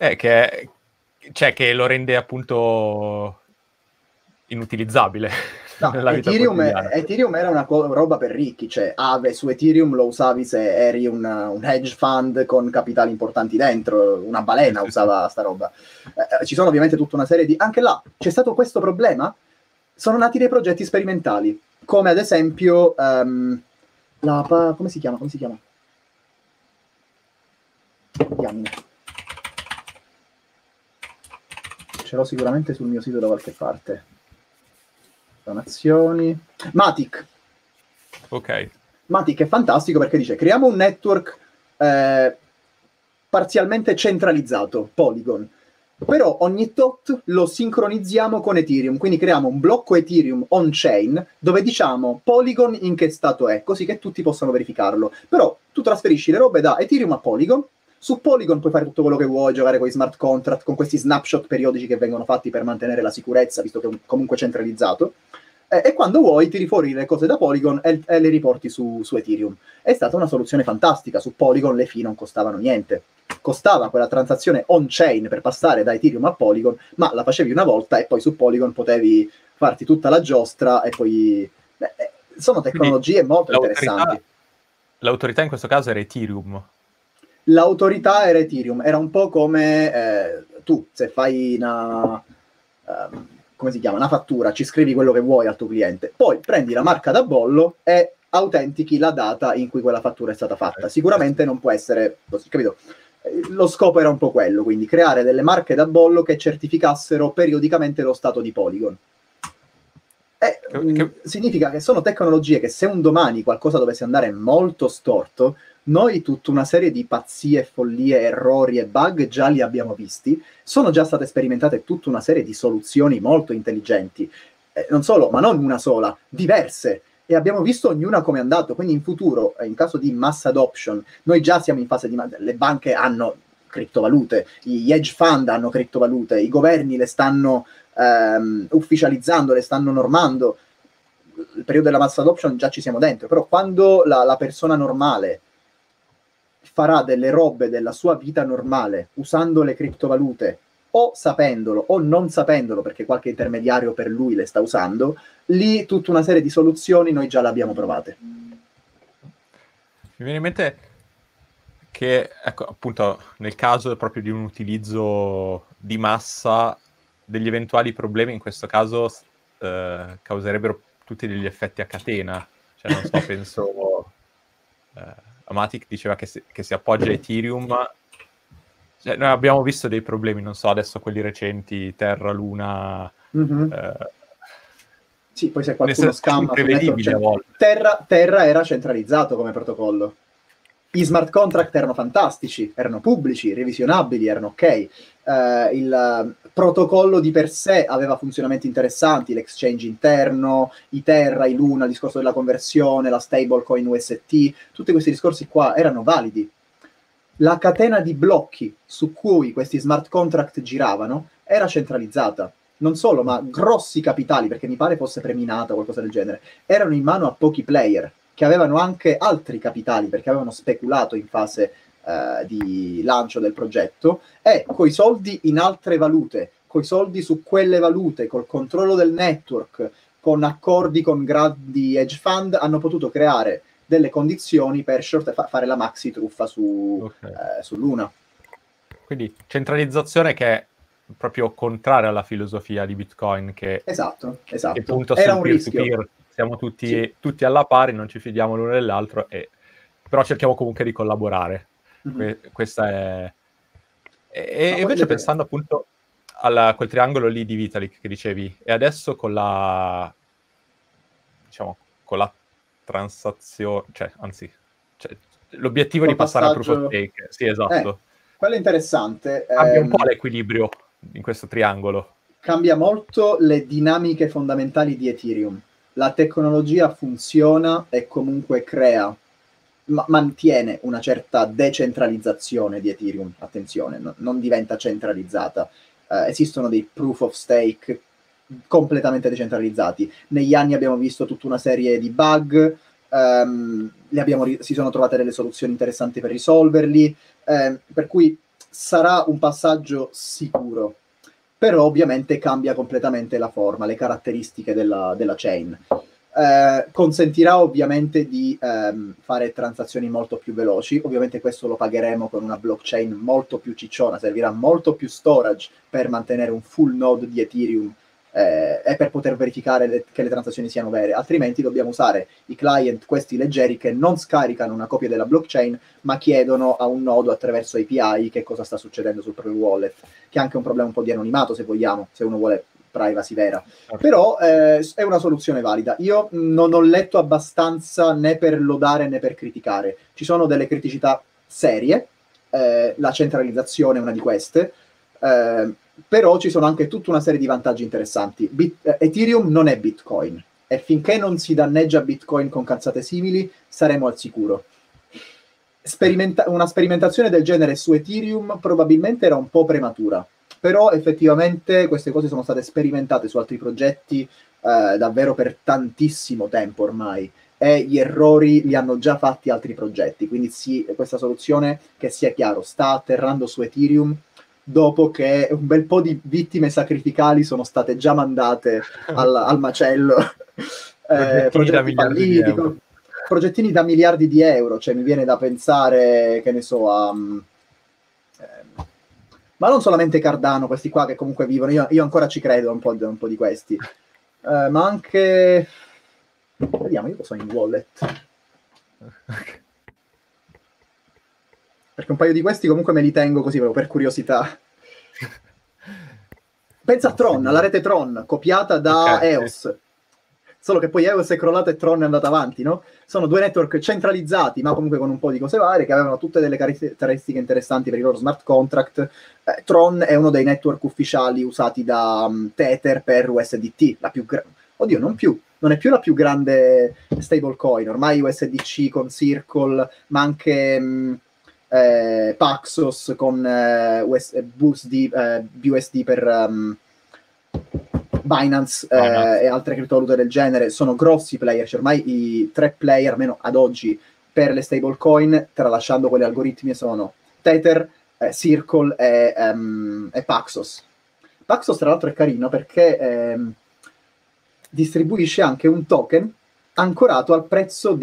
che lo rende appunto inutilizzabile. No, Ethereum era una roba per ricchi, cioè Aave su Ethereum lo usavi se eri un hedge fund con capitali importanti dentro, una balena usava sta roba. Ci sono ovviamente tutta una serie di... Anche là c'è stato questo problema, sono nati dei progetti sperimentali, come ad esempio come si chiama? Diamine. Ce l'ho sicuramente sul mio sito da qualche parte. Donazioni. Matic. Ok. Matic è fantastico perché dice creiamo un network parzialmente centralizzato, Polygon, però ogni tot lo sincronizziamo con Ethereum, quindi creiamo un blocco Ethereum on-chain dove diciamo Polygon in che stato è, così che tutti possano verificarlo. Però tu trasferisci le robe da Ethereum a Polygon, su Polygon puoi fare tutto quello che vuoi, giocare con i smart contract, con questi snapshot periodici che vengono fatti per mantenere la sicurezza, visto che è comunque centralizzato, e quando vuoi tiri fuori le cose da Polygon e le riporti su Ethereum. È stata una soluzione fantastica, su Polygon le fee non costavano niente. Costava quella transazione on-chain per passare da Ethereum a Polygon, ma la facevi una volta e poi su Polygon potevi farti tutta la giostra e poi... sono tecnologie quindi molto interessanti. L'autorità in questo caso era Ethereum. L'autorità era Ethereum, era un po' come tu, se fai una... come si chiama? Una fattura, ci scrivi quello che vuoi al tuo cliente, poi prendi la marca da bollo e autentichi la data in cui quella fattura è stata fatta. Sicuramente non può essere così, capito? Lo scopo era un po' quello, quindi creare delle marche da bollo che certificassero periodicamente lo stato di Polygon. Significa che sono tecnologie che se un domani qualcosa dovesse andare molto storto, noi tutta una serie di pazzie, follie, errori e bug già li abbiamo visti, sono già state sperimentate tutta una serie di soluzioni molto intelligenti, non solo, ma non una sola, diverse, e abbiamo visto ognuna come è andato, quindi in futuro, in caso di mass adoption, noi già siamo in fase di... le banche hanno criptovalute, gli hedge fund hanno criptovalute, i governi le stanno ufficializzando, le stanno normando. Il periodo della mass adoption già ci siamo dentro, però quando la persona normale farà delle robe della sua vita normale usando le criptovalute, o sapendolo o non sapendolo perché qualche intermediario per lui le sta usando, lì tutta una serie di soluzioni noi già le abbiamo provate. Mi viene in mente che, ecco, appunto, nel caso proprio di un utilizzo di massa, degli eventuali problemi in questo caso causerebbero tutti degli effetti a catena. Cioè, non so, penso... Matic diceva che si appoggia a Ethereum. Cioè, noi abbiamo visto dei problemi, non so, adesso quelli recenti, Terra, Luna... Sì, poi se qualcuno scamma... Terra era centralizzato come protocollo. I smart contract erano fantastici, erano pubblici, revisionabili, erano ok. Il protocollo di per sé aveva funzionamenti interessanti, l'exchange interno, i Terra, i Luna, il discorso della conversione, la stablecoin UST, tutti questi discorsi qua erano validi. La catena di blocchi su cui questi smart contract giravano era centralizzata. Non solo, ma grossi capitali, perché mi pare fosse preminata o qualcosa del genere, erano in mano a pochi player, che avevano anche altri capitali, perché avevano speculato in fase di lancio del progetto, e coi soldi in altre valute, coi soldi su quelle valute, col controllo del network, con accordi con grandi hedge fund, hanno potuto creare delle condizioni per fare la maxi truffa su Luna. Quindi centralizzazione che è proprio contraria alla filosofia di Bitcoin, che esatto. Che punta era un rischio. Siamo tutti alla pari, non ci fidiamo l'uno dell'altro, però cerchiamo comunque di collaborare. Questa è... E invece pensando appunto a quel triangolo lì di Vitalik che dicevi, e adesso con la transazione, l'obiettivo di passare al proof of stake. Sì, esatto. Quello è interessante. Cambia un po' l'equilibrio in questo triangolo. Cambia molto le dinamiche fondamentali di Ethereum. La tecnologia funziona e comunque mantiene una certa decentralizzazione di Ethereum, attenzione, non diventa centralizzata. Esistono dei proof of stake completamente decentralizzati. Negli anni abbiamo visto tutta una serie di bug, si sono trovate delle soluzioni interessanti per risolverli, per cui sarà un passaggio sicuro, però ovviamente cambia completamente la forma, le caratteristiche della chain. Consentirà ovviamente di fare transazioni molto più veloci. Ovviamente questo lo pagheremo con una blockchain molto più cicciona, servirà molto più storage per mantenere un full node di Ethereum e per poter verificare che le transazioni siano vere, altrimenti dobbiamo usare i client, questi leggeri, che non scaricano una copia della blockchain ma chiedono a un nodo attraverso API che cosa sta succedendo sul proprio wallet, che è anche un problema un po' di anonimato, se vogliamo, se uno vuole privacy vera. Però è una soluzione valida. Io non ho letto abbastanza né per lodare né per criticare. Ci sono delle criticità serie, la centralizzazione è una di queste, però ci sono anche tutta una serie di vantaggi interessanti. Ethereum non è Bitcoin, e finché non si danneggia Bitcoin con cazzate simili saremo al sicuro. Una sperimentazione del genere su Ethereum probabilmente era un po' prematura, però effettivamente queste cose sono state sperimentate su altri progetti davvero per tantissimo tempo ormai, e gli errori li hanno già fatti altri progetti, quindi sì, questa soluzione, che sia chiaro, sta atterrando su Ethereum dopo che un bel po' di vittime sacrificali sono state già mandate al macello. Progetti falliti, progettini da miliardi di euro, cioè mi viene da pensare, che ne so, a... ma non solamente Cardano, questi qua che comunque vivono, io ancora ci credo un po' di questi, ma anche... Vediamo, io sono in wallet. Perché un paio di questi comunque me li tengo così, per curiosità. Pensa a Tron, alla rete Tron, copiata da EOS. Solo che poi EOS è crollata e Tron è andata avanti, no? Sono due network centralizzati, ma comunque con un po' di cose varie, che avevano tutte delle caratteristiche interessanti per i loro smart contract. Tron è uno dei network ufficiali usati da Tether per USDT, la più oddio, non è più la più grande stablecoin. Ormai USDC con Circle, ma anche Paxos con BUSD per Binance e altre criptovalute del genere sono grossi player. Cioè ormai i 3 player, almeno ad oggi, per le stablecoin, tralasciando quelle algoritmi, sono Tether, Circle e Paxos. Paxos tra l'altro è carino perché distribuisce anche un token ancorato al prezzo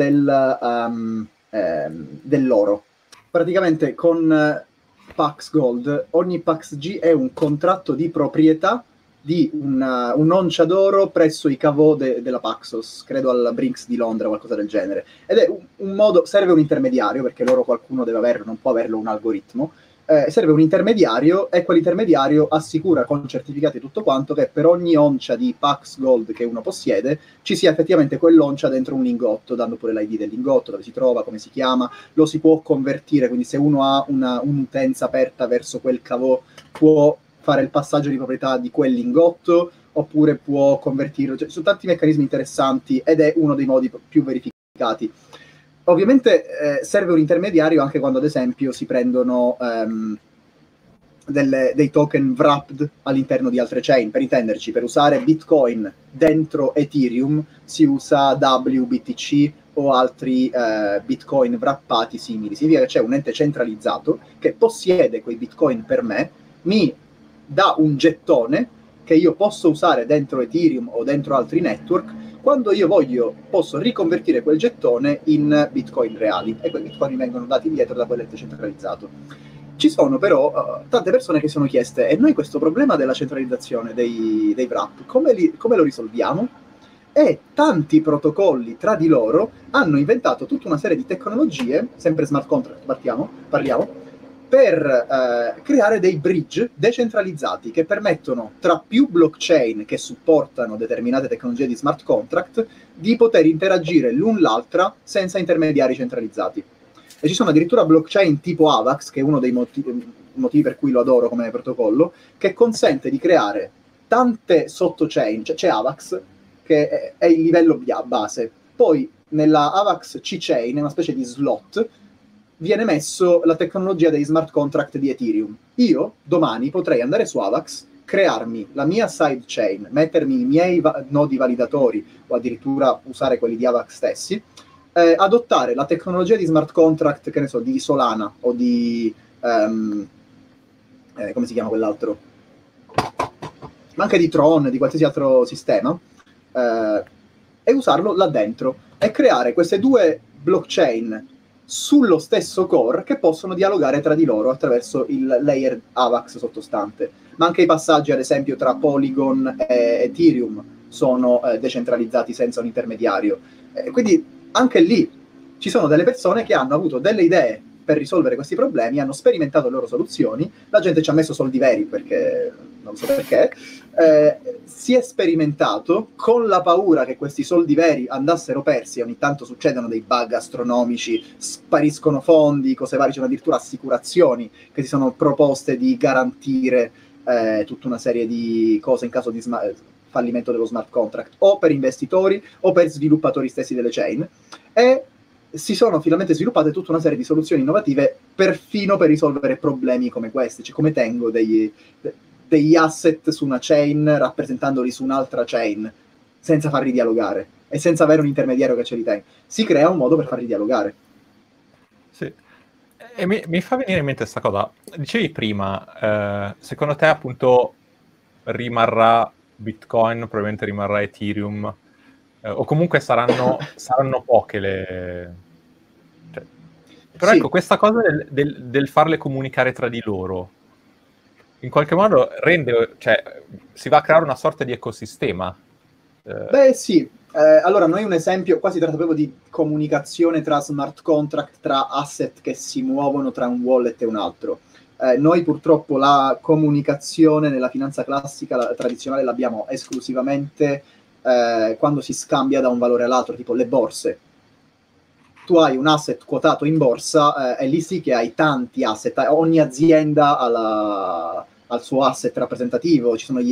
dell'oro. Praticamente con Pax Gold ogni Pax G è un contratto di proprietà di un'oncia d'oro presso i cavò della Paxos, credo al Brinks di Londra o qualcosa del genere. Ed è un modo, serve un intermediario, perché l'oro qualcuno deve averlo, non può averlo un algoritmo, serve un intermediario, e quell'intermediario assicura con certificati tutto quanto che per ogni oncia di Pax Gold che uno possiede ci sia effettivamente quell'oncia dentro un lingotto, dando pure l'ID del lingotto, dove si trova, come si chiama, lo si può convertire, quindi se uno ha un'utenza aperta verso quel cavò può fare il passaggio di proprietà di quel lingotto, oppure può convertirlo, cioè, sono tanti meccanismi interessanti ed è uno dei modi più verificati. Ovviamente serve un intermediario anche quando ad esempio si prendono dei token wrapped all'interno di altre chain. Per intenderci, per usare Bitcoin dentro Ethereum si usa WBTC o altri Bitcoin wrappati simili. Significa che c'è un ente centralizzato che possiede quei Bitcoin per me, mi dà un gettone che io posso usare dentro Ethereum o dentro altri network. Quando io voglio posso riconvertire quel gettone in Bitcoin reali, e quei Bitcoin vengono dati indietro da quell'ente centralizzato. Ci sono però tante persone che sono chieste: e noi questo problema della centralizzazione dei wrap come lo risolviamo? E tanti protocolli tra di loro hanno inventato tutta una serie di tecnologie, sempre smart contract parliamo, per creare dei bridge decentralizzati che permettono, tra più blockchain che supportano determinate tecnologie di smart contract, di poter interagire l'un l'altra senza intermediari centralizzati. E ci sono addirittura blockchain tipo AVAX, che è uno dei motivi per cui lo adoro come protocollo, che consente di creare tante sottochain. Cioè, c'è AVAX, che è il livello base. Poi nella AVAX C-Chain, una specie di slot, viene messo la tecnologia dei smart contract di Ethereum. Io domani potrei andare su AVAX, crearmi la mia sidechain, mettermi i miei nodi validatori o addirittura usare quelli di AVAX stessi, adottare la tecnologia di smart contract, che ne so, di Solana o di come si chiama quell'altro? Ma anche di Tron, di qualsiasi altro sistema, e usarlo là dentro e creare queste due blockchain sullo stesso core che possono dialogare tra di loro attraverso il layer AVAX sottostante. Ma anche i passaggi, ad esempio, tra Polygon e Ethereum sono decentralizzati senza un intermediario. Quindi anche lì ci sono delle persone che hanno avuto delle idee per risolvere questi problemi, hanno sperimentato le loro soluzioni, la gente ci ha messo soldi veri perché non so perché, si è sperimentato con la paura che questi soldi veri andassero persi, ogni tanto succedono dei bug astronomici, spariscono fondi, cose varie, c'è addirittura assicurazioni che si sono proposte di garantire tutta una serie di cose in caso di fallimento dello smart contract, o per investitori o per sviluppatori stessi delle chain, e si sono finalmente sviluppate tutta una serie di soluzioni innovative perfino per risolvere problemi come questi, cioè come tengo degli asset su una chain rappresentandoli su un'altra chain senza farli dialogare e senza avere un intermediario che ce li tenga. Si crea un modo per farli dialogare. Sì. E mi fa venire in mente questa cosa. Dicevi prima, secondo te appunto rimarrà Bitcoin, probabilmente rimarrà Ethereum, o comunque saranno poche le... Cioè, però sì. Ecco, questa cosa del farle comunicare tra di loro, in qualche modo rende, cioè, si va a creare una sorta di ecosistema. Beh sì, allora noi un esempio, qua si tratta proprio di comunicazione tra smart contract, tra asset che si muovono tra un wallet e un altro. Noi purtroppo la comunicazione nella finanza classica, tradizionale, l'abbiamo esclusivamente quando si scambia da un valore all'altro, tipo le borse. Tu hai un asset quotato in borsa e lì sì che hai tanti asset, ogni azienda ha al suo asset rappresentativo, ci sono gli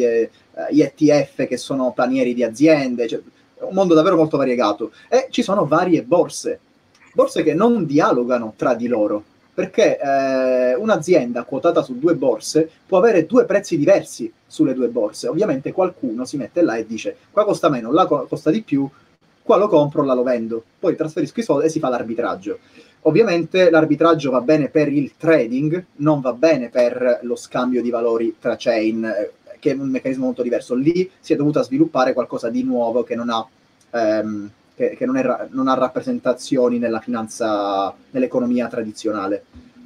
ETF che sono planieri di aziende, cioè, è un mondo davvero molto variegato, e ci sono varie borse che non dialogano tra di loro, perché un'azienda quotata su due borse può avere due prezzi diversi sulle due borse. Ovviamente qualcuno si mette là e dice qua costa meno, là costa di più, qua lo compro, là lo vendo, poi trasferisco i soldi e si fa l'arbitraggio. Ovviamente l'arbitraggio va bene per il trading, non va bene per lo scambio di valori tra chain, che è un meccanismo molto diverso. Lì si è dovuta sviluppare qualcosa di nuovo che non ha, che non ha rappresentazioni nella finanza, nell'economia tradizionale.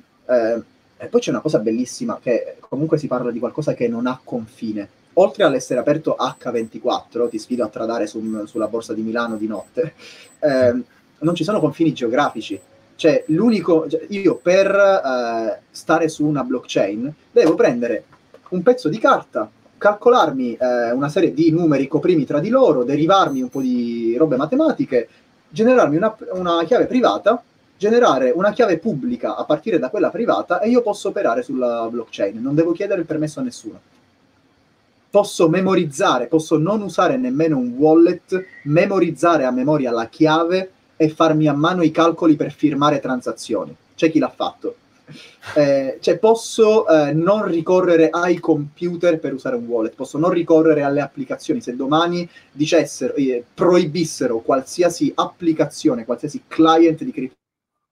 E poi c'è una cosa bellissima, che comunque si parla di qualcosa che non ha confine. Oltre all'essere aperto H24, ti sfido a tradare sulla borsa di Milano di notte, non ci sono confini geografici. Cioè, io per stare su una blockchain devo prendere un pezzo di carta, calcolarmi una serie di numeri coprimi tra di loro, derivarmi un po' di robe matematiche, generarmi una chiave privata, generare una chiave pubblica a partire da quella privata, e io posso operare sulla blockchain, non devo chiedere il permesso a nessuno. Posso memorizzare, posso non usare nemmeno un wallet, memorizzare a memoria la chiave e farmi a mano i calcoli per firmare transazioni. C'è chi l'ha fatto. Cioè posso non ricorrere ai computer per usare un wallet, posso non ricorrere alle applicazioni. Se domani dicessero, proibissero qualsiasi applicazione, qualsiasi client di cripto,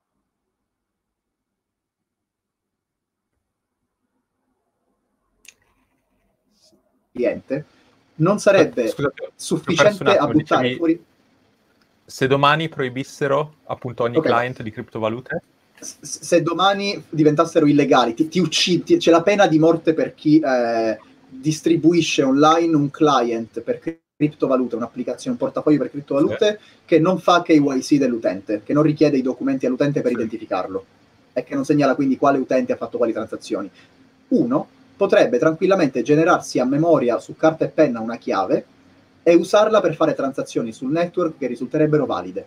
cliente, non sarebbe sufficiente a buttare fuori. Se domani proibissero appunto ogni client di criptovalute? Se domani diventassero illegali, ti uccidi, c'è la pena di morte per chi distribuisce online un client per criptovalute, un'applicazione, un portafoglio per criptovalute, che non fa KYC dell'utente, che non richiede i documenti all'utente per identificarlo e che non segnala quindi quale utente ha fatto quali transazioni. Uno potrebbe tranquillamente generarsi a memoria su carta e penna una chiave e usarla per fare transazioni sul network che risulterebbero valide.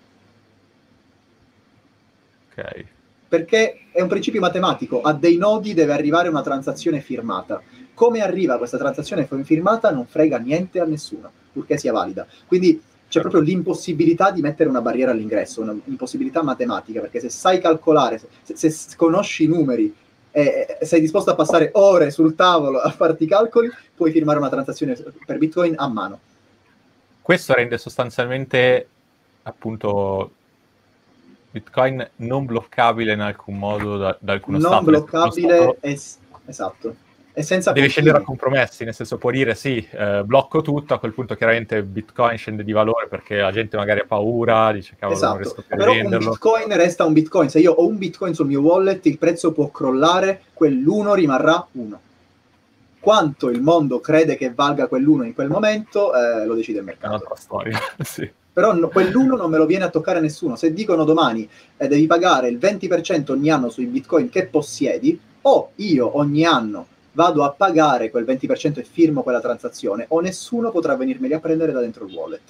Ok. Perché è un principio matematico, a dei nodi deve arrivare una transazione firmata. Come arriva questa transazione firmata non frega niente a nessuno, purché sia valida. Quindi c'è proprio l'impossibilità di mettere una barriera all'ingresso, un'impossibilità matematica, perché se sai calcolare, se conosci i numeri e sei disposto a passare ore sul tavolo a farti i calcoli, puoi firmare una transazione per Bitcoin a mano. Questo rende sostanzialmente appunto Bitcoin non bloccabile in alcun modo da alcuno non Stato. Bloccabile, esatto. E senza devi confini. scendere a compromessi, nel senso può dire sì, blocco tutto, a quel punto chiaramente Bitcoin scende di valore perché la gente magari ha paura, dice cavolo non riesco Esatto, più a però un rivenderlo. Bitcoin resta un Bitcoin. Se io ho un Bitcoin sul mio wallet, il prezzo può crollare, quell'uno rimarrà uno. Quanto il mondo crede che valga quell'uno in quel momento, lo decide il È mercato. un'altra storia, sì. Però quell'uno non me lo viene a toccare nessuno. Se dicono domani devi pagare il 20% ogni anno sui Bitcoin che possiedi, o io ogni anno vado a pagare quel 20% e firmo quella transazione, o nessuno potrà venirmeli a prendere da dentro il wallet.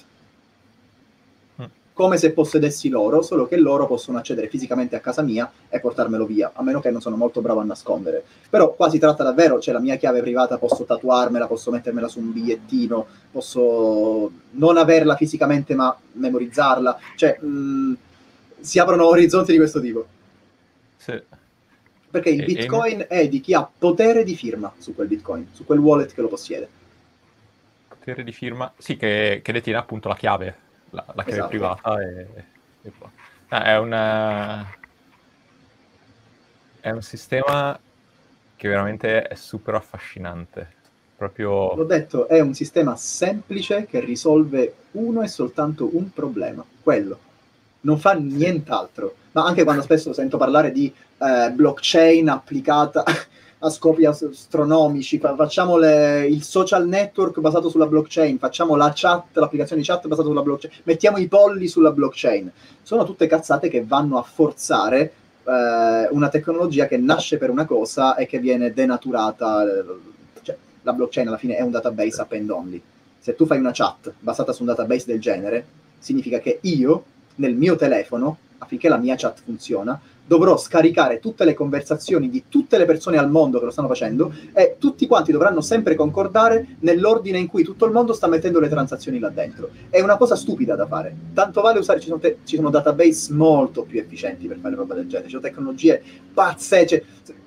Come se possedessi l'oro, solo che loro possono accedere fisicamente a casa mia e portarmelo via, a meno che non sono molto bravo a nascondere. Però qua si tratta davvero, c'è la mia chiave privata, posso tatuarmela, posso mettermela su un bigliettino, posso non averla fisicamente ma memorizzarla, cioè si aprono orizzonti di questo tipo. Sì. Perché il Bitcoin è di chi ha potere di firma su quel Bitcoin, su quel wallet che lo possiede. Potere di firma, sì, che detiene appunto la chiave, la chiave Esatto. privata e poi. È un sistema che veramente è super affascinante. Proprio. L'ho detto, è un sistema semplice che risolve uno e soltanto un problema, quello. Non fa nient'altro. Ma anche quando spesso sento parlare di blockchain applicata a scopi astronomici, facciamo il social network basato sulla blockchain, facciamo la chat, l'applicazione di chat basata sulla blockchain, mettiamo i polli sulla blockchain. Sono tutte cazzate che vanno a forzare una tecnologia che nasce per una cosa e che viene denaturata. Cioè, la blockchain alla fine è un database append only. Se tu fai una chat basata su un database del genere, significa che io, nel mio telefono, affinché la mia chat funziona, dovrò scaricare tutte le conversazioni di tutte le persone al mondo che lo stanno facendo e tutti quanti dovranno sempre concordare nell'ordine in cui tutto il mondo sta mettendo le transazioni là dentro. È una cosa stupida da fare. Tanto vale usare, ci sono database molto più efficienti per fare roba del genere, ci sono tecnologie pazze, cioè,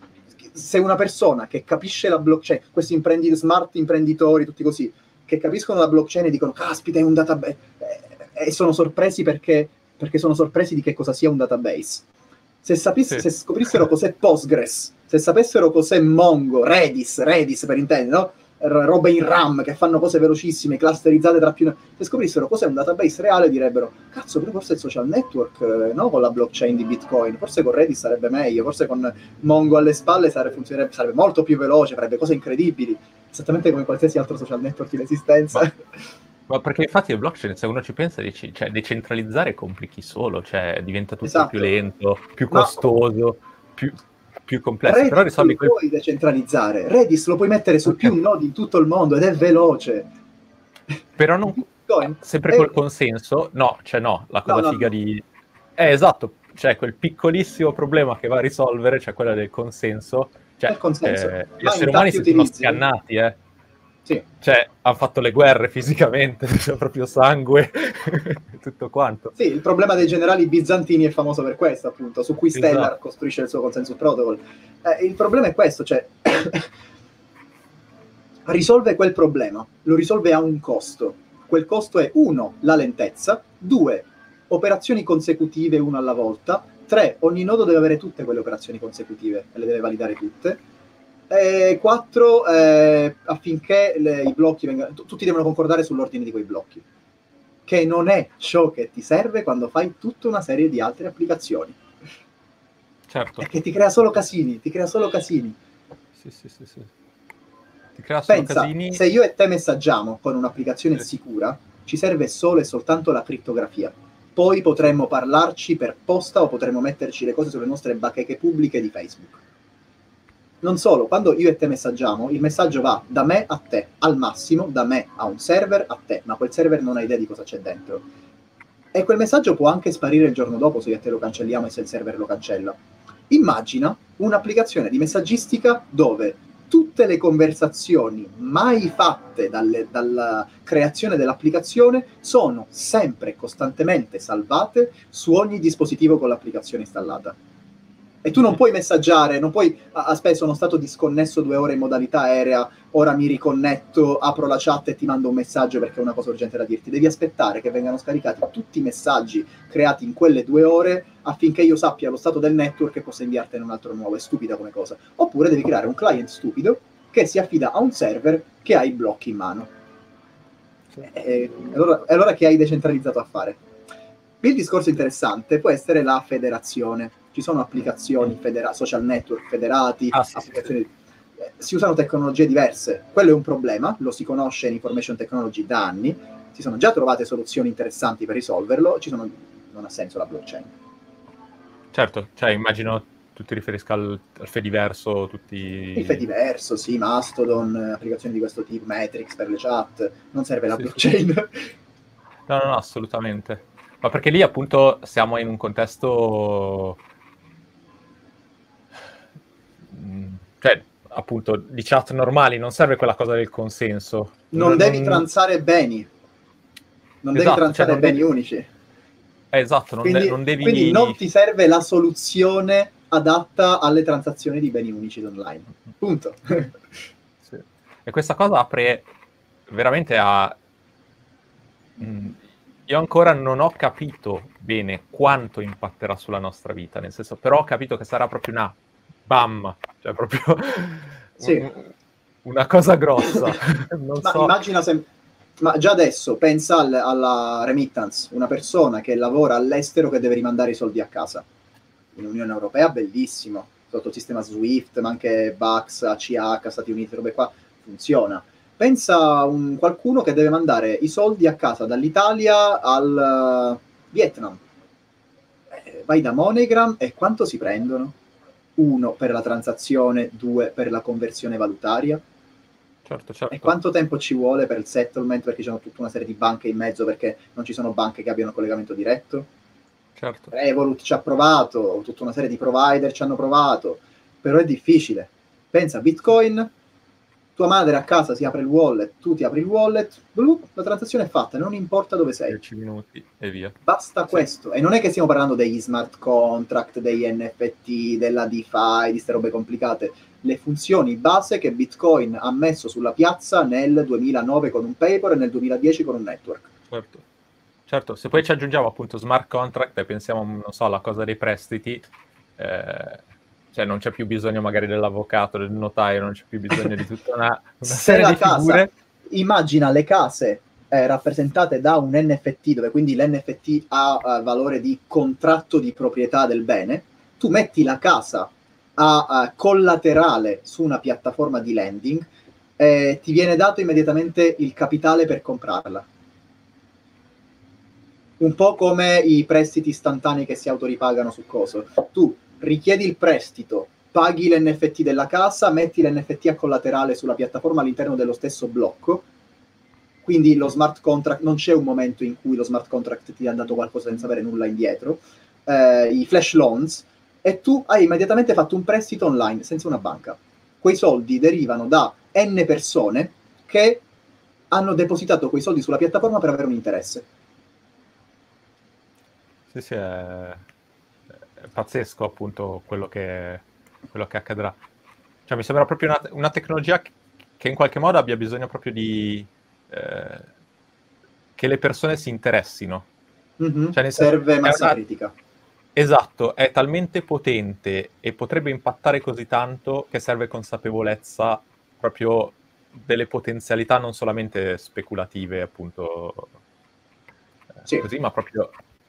se una persona che capisce la blockchain, questi smart imprenditori, tutti così, che capiscono la blockchain e dicono caspita è un database, e sono sorpresi perché sono sorpresi di che cosa sia un database. Se scoprissero cos'è Postgres, se sapessero cos'è Mongo, Redis per intendere, no? Robe in RAM che fanno cose velocissime, clusterizzate tra più. Se scoprissero cos'è un database reale, direbbero: cazzo, però forse il social network, no? Con la blockchain di Bitcoin, forse con Redis sarebbe meglio, forse con Mongo alle spalle sarebbe molto più veloce, farebbe cose incredibili, esattamente come qualsiasi altro social network in esistenza. Ma perché infatti il blockchain, se uno ci pensa, cioè, decentralizzare complichi solo, cioè diventa tutto Esatto. più lento, più costoso, più complesso. Redis però risolvi lo puoi decentralizzare, Redis lo puoi mettere su più nodi in tutto il mondo ed è veloce. Però non sempre col consenso, no, cioè no, la cosa figa di. Esatto, cioè quel piccolissimo problema che va a risolvere, cioè quella del consenso, cioè il consenso. gli esseri umani si sono scannati, Sì. Cioè, hanno fatto le guerre fisicamente, c'è proprio sangue, tutto quanto. Sì, il problema dei generali bizantini è famoso per questo, appunto, su cui Stellar costruisce il suo consensus protocol. Il problema è questo, cioè risolve quel problema, lo risolve a un costo. Quel costo è 1, la lentezza, 2, operazioni consecutive una alla volta, 3, ogni nodo deve avere tutte quelle operazioni consecutive e le deve validare tutte, 4, affinché i blocchi vengano, tutti devono concordare sull'ordine di quei blocchi, che non è ciò che ti serve quando fai tutta una serie di altre applicazioni. Certo. E che ti crea solo casini, Sì. Ti crea solo Pensa, casini. se io e te messaggiamo con un'applicazione sicura, ci serve solo e soltanto la crittografia. Poi potremmo parlarci per posta o potremmo metterci le cose sulle nostre bacheche pubbliche di Facebook. Non solo, quando io e te messaggiamo, il messaggio va da me a te, al massimo, da me a un server a te, ma quel server non ha idea di cosa c'è dentro. E quel messaggio può anche sparire il giorno dopo se io e te lo cancelliamo e se il server lo cancella. Immagina un'applicazione di messaggistica dove tutte le conversazioni mai fatte dalla creazione dell'applicazione sono sempre e costantemente salvate su ogni dispositivo con l'applicazione installata. E tu non puoi messaggiare, non puoi, aspetta, sono stato disconnesso 2 ore in modalità aerea, ora mi riconnetto, apro la chat e ti mando un messaggio perché ho una cosa urgente da dirti. Devi aspettare che vengano scaricati tutti i messaggi creati in quelle 2 ore affinché io sappia lo stato del network e possa inviartene un altro nuovo. È stupida come cosa. Oppure devi creare un client stupido che si affida a un server che ha i blocchi in mano. E allora che hai decentralizzato a fare? Il discorso interessante può essere la federazione. Ci sono applicazioni social network federati, applicazioni. Si usano tecnologie diverse. Quello è un problema, lo si conosce in information technology da anni, si sono già trovate soluzioni interessanti per risolverlo, non ha senso la blockchain. Certo, cioè immagino tu ti riferisca al Fediverso, tutti... Il Fediverso, sì, Mastodon, applicazioni di questo tipo, Matrix per le chat, non serve la blockchain. Sì. No, assolutamente. Ma perché lì appunto siamo in un contesto... Cioè, appunto, di chat normali, non serve quella cosa del consenso. Non devi transare beni. Non devi transare beni unici. Esatto, non devi... Quindi non ti serve la soluzione adatta alle transazioni di beni unici online. Punto. Sì. E questa cosa apre veramente a... Io ancora non ho capito bene quanto impatterà sulla nostra vita, nel senso, però ho capito che sarà proprio una bam, cioè proprio sì. una cosa grossa. Non ma so. Immagina ma già adesso pensa alla remittance, una persona che lavora all'estero che deve rimandare i soldi a casa. In Unione Europea bellissimo, sotto il sistema SWIFT, ma anche Bax, ACH, Stati Uniti, robe qua, funziona. Pensa a qualcuno che deve mandare i soldi a casa dall'Italia al Vietnam. Vai da MoneyGram e quanto si prendono? 1 per la transazione, 2 per la conversione valutaria. Certo. E quanto tempo ci vuole per il settlement, perché c'è tutta una serie di banche in mezzo, perché non ci sono banche che abbiano collegamento diretto? Certo. Revolut ci ha provato, tutta una serie di provider ci hanno provato, però è difficile. Pensa a Bitcoin, tua madre a casa si apre il wallet, tu ti apri il wallet, la transazione è fatta, non importa dove sei. 10 minuti e via. Basta questo. E non è che stiamo parlando degli smart contract, degli NFT, della DeFi, di queste robe complicate. Le funzioni base che Bitcoin ha messo sulla piazza nel 2009 con un paper e nel 2010 con un network. Certo, se poi ci aggiungiamo appunto smart contract e pensiamo, non so, alla cosa dei prestiti, cioè non c'è più bisogno magari dell'avvocato, del notaio, non c'è più bisogno di tutta una serie di figure. Immagina le case rappresentate da un NFT, dove quindi l'NFT ha valore di contratto di proprietà del bene, tu metti la casa a collaterale su una piattaforma di lending e ti viene dato immediatamente il capitale per comprarla. Un po' come i prestiti istantanei che si autoripagano su coso. Tu richiedi il prestito, paghi l'NFT della casa, metti l'NFT a collaterale sulla piattaforma all'interno dello stesso blocco, quindi lo smart contract, non c'è un momento in cui lo smart contract ti ha dato qualcosa senza avere nulla indietro, i flash loans, e tu hai immediatamente fatto un prestito online, senza una banca. Quei soldi derivano da N persone che hanno depositato quei soldi sulla piattaforma per avere un interesse. Sì, è pazzesco appunto quello che accadrà. Cioè mi sembra proprio una tecnologia che in qualche modo abbia bisogno proprio di che le persone si interessino. Mm-hmm. Cioè, serve massa critica. Esatto, è talmente potente e potrebbe impattare così tanto che serve consapevolezza proprio delle potenzialità non solamente speculative, appunto, sì. Così, ma proprio...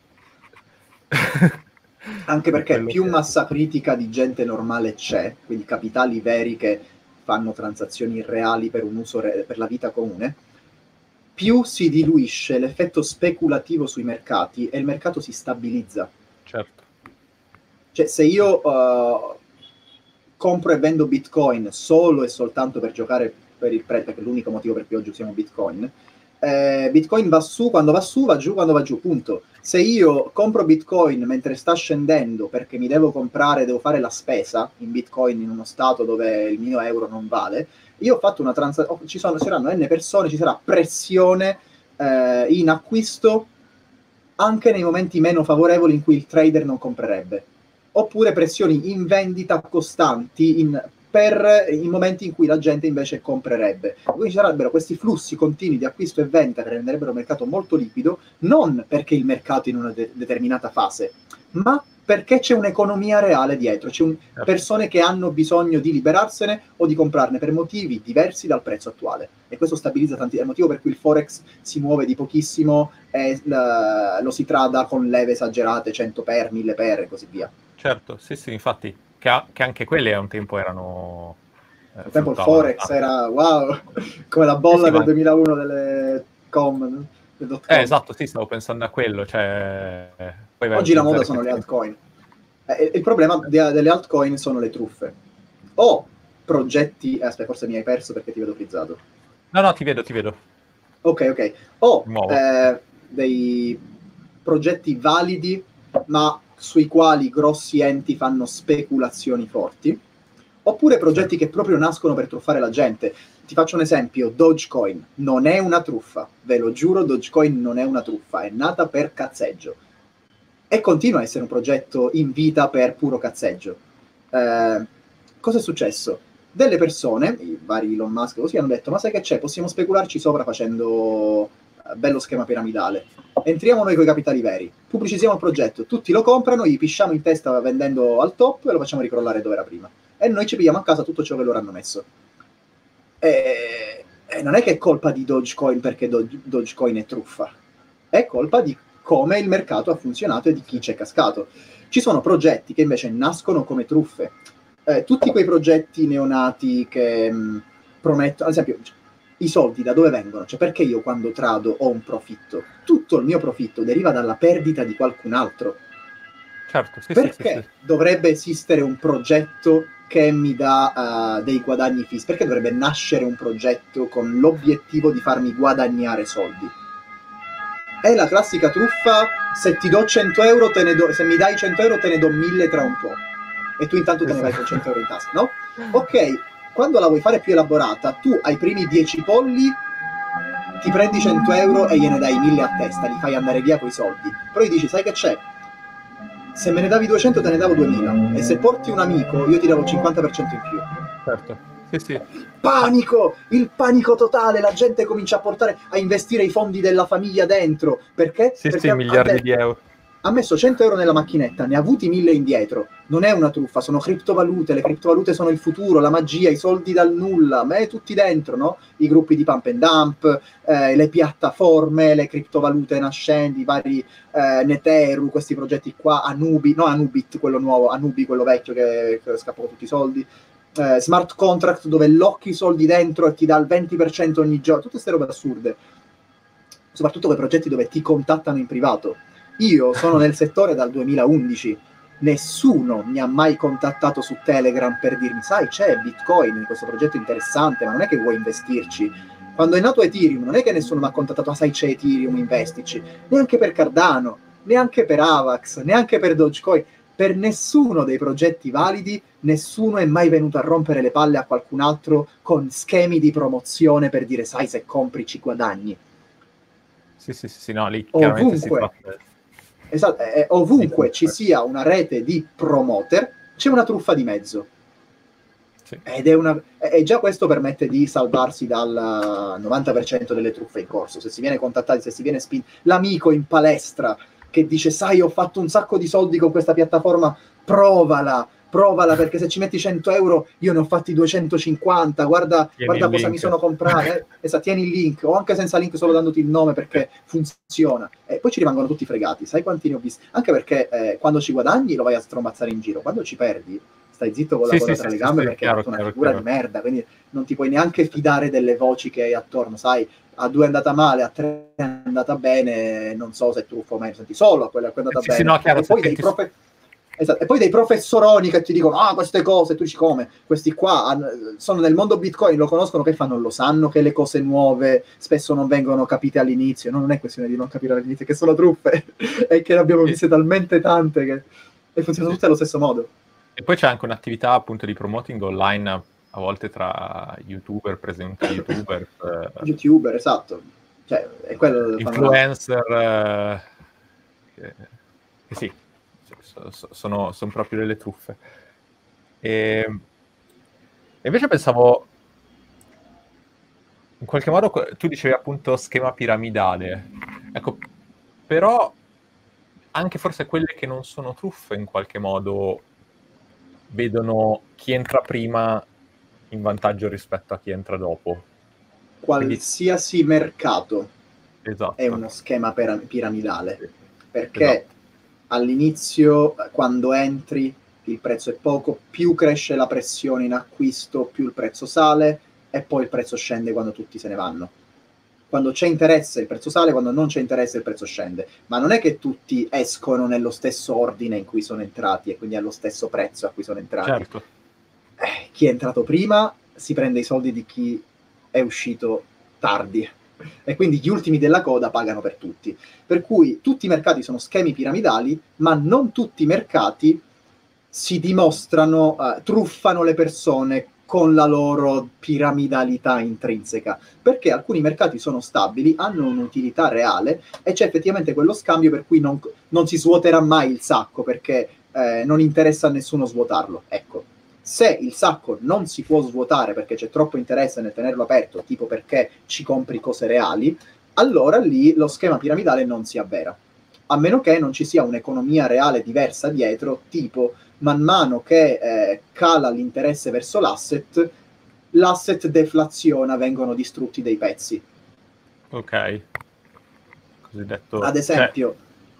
Anche perché più massa critica di gente normale c'è, quindi capitali veri che fanno transazioni reali per un uso per la vita comune, più si diluisce l'effetto speculativo sui mercati e il mercato si stabilizza. Certo. Cioè, se io compro e vendo Bitcoin solo e soltanto per giocare per il prezzo, perché è l'unico motivo per cui oggi usiamo Bitcoin, Bitcoin va su quando va su, va giù quando va giù, punto. Se io compro Bitcoin mentre sta scendendo perché mi devo fare la spesa in Bitcoin in uno stato dove il mio euro non vale, io ho fatto una transazione, saranno N persone, ci sarà pressione in acquisto anche nei momenti meno favorevoli in cui il trader non comprerebbe, oppure pressioni in vendita costanti per i momenti in cui la gente invece comprerebbe. Quindi ci sarebbero questi flussi continui di acquisto e vendita che renderebbero il mercato molto liquido, non perché il mercato è in una determinata fase, ma perché c'è un'economia reale dietro, persone che hanno bisogno di liberarsene o di comprarne per motivi diversi dal prezzo attuale. E questo stabilizza tanti. È il motivo per cui il Forex si muove di pochissimo e lo si trada con leve esagerate, 100 per, 1000 per e così via. Certo, sì, infatti, che anche quelle a un tempo erano... Un tempo il Forex era, wow, come la bolla del 2001 delle com. Esatto, sì, stavo pensando a quello. Cioè, poi oggi la moda sono le altcoin. Il problema delle altcoin sono le truffe. O progetti... aspetta, forse mi hai perso perché ti vedo frizzato. No, ti vedo. Ok. O dei progetti validi, ma sui quali grossi enti fanno speculazioni forti, oppure progetti che proprio nascono per truffare la gente. Ti faccio un esempio: Dogecoin non è una truffa, ve lo giuro, Dogecoin non è una truffa, è nata per cazzeggio e continua a essere un progetto in vita per puro cazzeggio. Cosa è successo? Delle persone, i vari Elon Musk così, hanno detto: ma sai che c'è? Possiamo specularci sopra facendo bello schema piramidale. Entriamo noi con i capitali veri, pubblicizziamo il progetto, tutti lo comprano, gli pisciamo in testa vendendo al top e lo facciamo ricrollare dove era prima. E noi ci pigliamo a casa tutto ciò che loro hanno messo. E non è che è colpa di Dogecoin perché Dogecoin è truffa. È colpa di come il mercato ha funzionato e di chi c'è cascato. Ci sono progetti che invece nascono come truffe. Tutti quei progetti neonati che promettono, ad esempio, i soldi da dove vengono? Cioè, perché io quando trado ho un profitto? Tutto il mio profitto deriva dalla perdita di qualcun altro. Certo, perché dovrebbe esistere un progetto che mi dà dei guadagni fissi? Perché dovrebbe nascere un progetto con l'obiettivo di farmi guadagnare soldi? È la classica truffa: se ti do 100 euro, se mi dai 100 euro te ne do 1000 tra un po'. E tu intanto te ne vai con 100 euro in tasca, no? Ok, quando la vuoi fare più elaborata, tu ai primi 10 polli ti prendi 100 euro e gliene dai 1000 a testa, li fai andare via coi soldi. Però gli dici: sai che c'è? Se me ne davi 200 te ne davo 2000, e se porti un amico io ti davo il 50% in più. Certo, sì. Panico, il panico totale, la gente comincia a investire i fondi della famiglia dentro. Perché? Perché miliardi di euro. Ha messo 100 euro nella macchinetta, ne ha avuti 1000 indietro. Non è una truffa, sono criptovalute, le criptovalute sono il futuro, la magia, i soldi dal nulla, ma è tutti dentro, no? I gruppi di pump and dump, le piattaforme, le criptovalute nascenti, i vari Neteru, questi progetti qua, Anubit, quello nuovo, Anubi, quello vecchio che scappò tutti i soldi, smart contract dove locchi i soldi dentro e ti dà il 20% ogni giorno, tutte queste robe assurde. Soprattutto quei progetti dove ti contattano in privato. Io sono nel settore dal 2011, nessuno mi ha mai contattato su Telegram per dirmi: sai, c'è Bitcoin, questo progetto interessante, ma non è che vuoi investirci. Quando è nato Ethereum non è che nessuno mi ha contattato: sai, c'è Ethereum, investici. Neanche per Cardano, neanche per Avax, neanche per Dogecoin. Per nessuno dei progetti validi nessuno è mai venuto a rompere le palle a qualcun altro con schemi di promozione per dire: sai, se compri ci guadagni. Sì, no, lì chiaramente si tratta. Esatto, ovunque ci sia una rete di promoter, c'è una truffa di mezzo. Sì. E già questo permette di salvarsi dal 90% delle truffe in corso. Se si viene contattati, se si viene spinto, l'amico in palestra che dice: sai, ho fatto un sacco di soldi con questa piattaforma, provala perché se ci metti 100 euro io ne ho fatti 250, guarda cosa mi sono comprato, tieni il link, o anche senza link, solo dandoti il nome, perché funziona. E poi ci rimangono tutti fregati. Sai quanti ne ho visti? Anche perché quando ci guadagni lo vai a strombazzare in giro, quando ci perdi stai zitto con la coda tra le gambe, perché hai fatto una figura di merda, quindi non ti puoi neanche fidare delle voci che hai attorno. Sai, a 2 è andata male, a 3 è andata bene, non so se è truffa o meno, senti solo a quella che è andata bene. No, chiaro, e poi dei professoroni che ti dicono: queste cose, tu dici: come? Questi qua sono nel mondo Bitcoin, lo conoscono, che fanno? Lo sanno che le cose nuove spesso non vengono capite all'inizio. Non è questione di non capire all'inizio, che sono truffe e che ne abbiamo viste talmente tante che funzionano tutte allo stesso modo. E poi c'è anche un'attività appunto di promoting online, a volte tra youtuber, presenti youtuber, esatto, cioè è quello influencer che sì, sono proprio delle truffe. E invece pensavo, in qualche modo, tu dicevi appunto schema piramidale, ecco, però anche forse quelle che non sono truffe in qualche modo vedono chi entra prima in vantaggio rispetto a chi entra dopo. Qualsiasi mercato Esatto. è uno schema piramidale, Sì. perché Esatto. all'inizio, quando entri, il prezzo è poco, più cresce la pressione in acquisto, più il prezzo sale, e poi il prezzo scende quando tutti se ne vanno. Quando c'è interesse il prezzo sale, quando non c'è interesse il prezzo scende. Ma non è che tutti escono nello stesso ordine in cui sono entrati e quindi allo stesso prezzo a cui sono entrati. Certo. Chi è entrato prima si prende i soldi di chi è uscito tardi. E quindi gli ultimi della coda pagano per tutti. Per cui tutti i mercati sono schemi piramidali, ma non tutti i mercati si dimostrano, truffano le persone con la loro piramidalità intrinseca, perché alcuni mercati sono stabili, hanno un'utilità reale e c'è effettivamente quello scambio per cui non si svuoterà mai il sacco, perché non interessa a nessuno svuotarlo. Ecco, se il sacco non si può svuotare perché c'è troppo interesse nel tenerlo aperto, tipo perché ci compri cose reali, allora lì lo schema piramidale non si avvera. A meno che non ci sia un'economia reale diversa dietro, tipo man mano che cala l'interesse verso l'asset deflaziona, vengono distrutti dei pezzi. Ok. Cosiddetto... Ad esempio,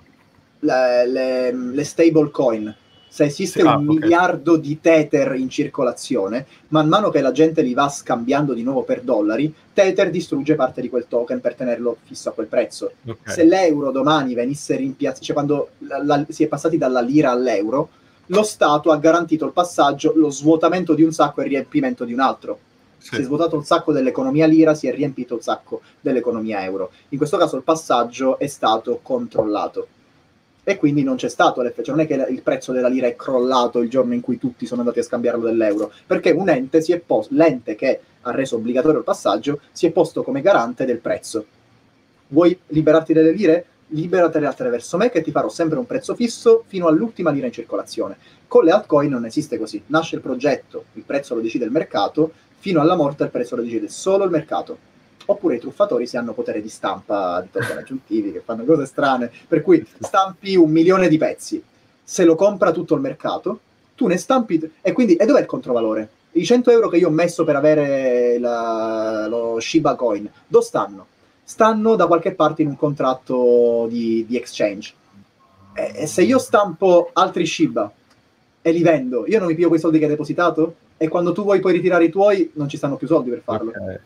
le stable coin. Se esiste un miliardo di Tether in circolazione, man mano che la gente li va scambiando di nuovo per dollari, Tether distrugge parte di quel token per tenerlo fisso a quel prezzo. Se l'euro domani venisse rimpiazzato, cioè quando si è passati dalla lira all'euro, lo Stato ha garantito il passaggio, lo svuotamento di un sacco e il riempimento di un altro. Sì. Si è svuotato il sacco dell'economia lira, si è riempito il sacco dell'economia euro. In questo caso il passaggio è stato controllato. E quindi non c'è stato l'effetto, cioè non è che il prezzo della lira è crollato il giorno in cui tutti sono andati a scambiarlo dell'euro, perché un ente si è posto, l'ente che ha reso obbligatorio il passaggio, si è posto come garante del prezzo. Vuoi liberarti delle lire? Liberatele attraverso me, che ti farò sempre un prezzo fisso fino all'ultima lira in circolazione. Con le altcoin non esiste così. Nasce il progetto, il prezzo lo decide il mercato, fino alla morte il prezzo lo decide solo il mercato. Oppure i truffatori si hanno potere di stampa di token aggiuntivi, che fanno cose strane, per cui stampi 1 milione di pezzi, se lo compra tutto il mercato, tu ne stampi, e dov'è il controvalore? I 100 euro che io ho messo per avere lo Shiba Coin, dove stanno? Stanno da qualche parte in un contratto di exchange. E se io stampo altri Shiba e li vendo, io non mi piglio quei soldi che hai depositato? E quando tu vuoi poi ritirare i tuoi, non ci stanno più soldi per farlo. Okay.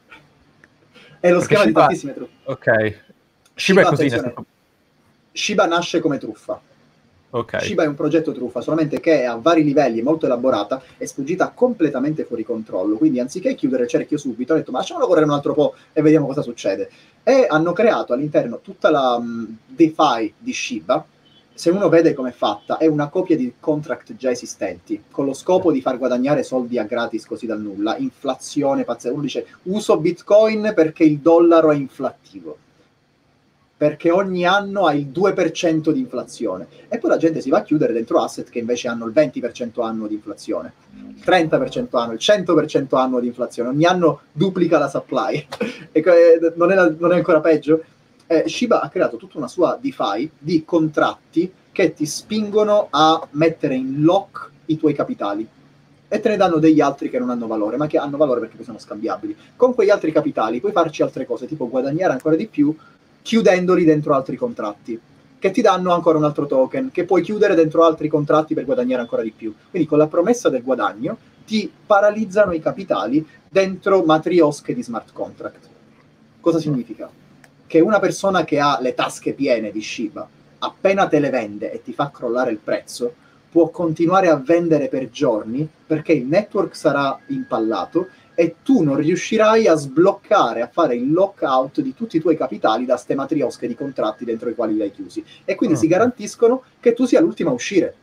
È lo schema Shiba, di tantissime truffe. Ok. Shiba è così, Shiba nasce come truffa. Okay. Shiba è un progetto truffa, solamente che è a vari livelli, molto elaborata, è sfuggita completamente fuori controllo. Quindi anziché chiudere il cerchio subito, hanno detto ma lasciamolo correre un altro po' e vediamo cosa succede. E hanno creato all'interno tutta la DeFi di Shiba. Se uno vede com'è fatta, è una copia di contract già esistenti, con lo scopo di far guadagnare soldi a gratis così dal nulla. Inflazione pazzesca. Uno dice uso Bitcoin perché il dollaro è inflattivo, perché ogni anno ha il 2% di inflazione, e poi la gente si va a chiudere dentro asset che invece hanno il 20% annuo di inflazione, il 30% annuo, il 100% annuo di inflazione, ogni anno duplica la supply. E non è ancora peggio? Shiba ha creato tutta una sua DeFi di contratti che ti spingono a mettere in lock i tuoi capitali, e te ne danno degli altri che non hanno valore, ma che hanno valore perché sono scambiabili. Con quegli altri capitali puoi farci altre cose, tipo guadagnare ancora di più chiudendoli dentro altri contratti, che ti danno ancora un altro token, che puoi chiudere dentro altri contratti per guadagnare ancora di più. Quindi con la promessa del guadagno ti paralizzano i capitali dentro matriosche di smart contract. Cosa significa? Che una persona che ha le tasche piene di Shiba, appena te le vende e ti fa crollare il prezzo, può continuare a vendere per giorni perché il network sarà impallato e tu non riuscirai a sbloccare, a fare il lockout di tutti i tuoi capitali da ste matriosche di contratti dentro i quali li hai chiusi. E quindi si garantiscono che tu sia l'ultima a uscire.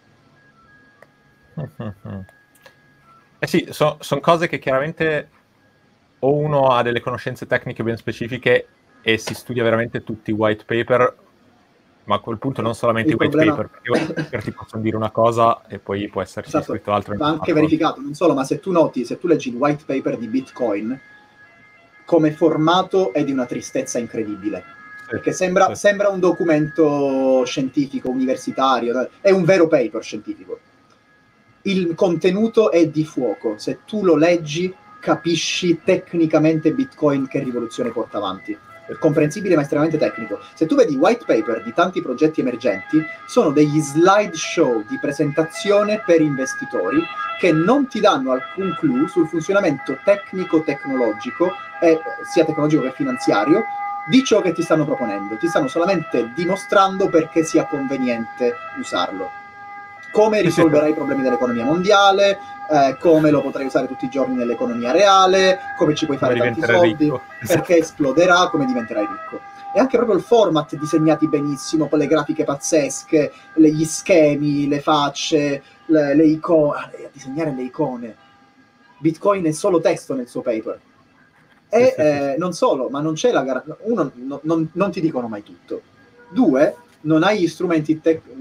Eh sì, sono cose che chiaramente o uno ha delle conoscenze tecniche ben specifiche e si studia veramente tutti i white paper, ma a quel punto non solamente i white paper, perché i white paper ti possono dire una cosa e poi può esserci scritto altro. Ma anche verificato, non solo, ma se tu noti, se tu leggi il white paper di Bitcoin, come formato è di una tristezza incredibile. perché sembra un documento scientifico, universitario, è un vero paper scientifico. Il contenuto è di fuoco, se tu lo leggi capisci tecnicamente Bitcoin che rivoluzione porta avanti. È comprensibile ma estremamente tecnico. Se tu vedi white paper di tanti progetti emergenti, sono degli slideshow di presentazione per investitori che non ti danno alcun clue sul funzionamento tecnico-tecnologico, sia tecnologico che finanziario, di ciò che ti stanno proponendo. Ti stanno solamente dimostrando perché sia conveniente usarlo. Come risolverai i problemi dell'economia mondiale, come lo potrai usare tutti i giorni nell'economia reale, come ci puoi fare tanti soldi, ricco. Perché esploderà, come diventerai ricco. E anche proprio il format disegnati benissimo, con le grafiche pazzesche, gli schemi, le facce, le icone, a disegnare le icone. Bitcoin è solo testo nel suo paper. E non solo, ma non c'è la garanzia. Uno, non ti dicono mai tutto. Due, non hai gli strumenti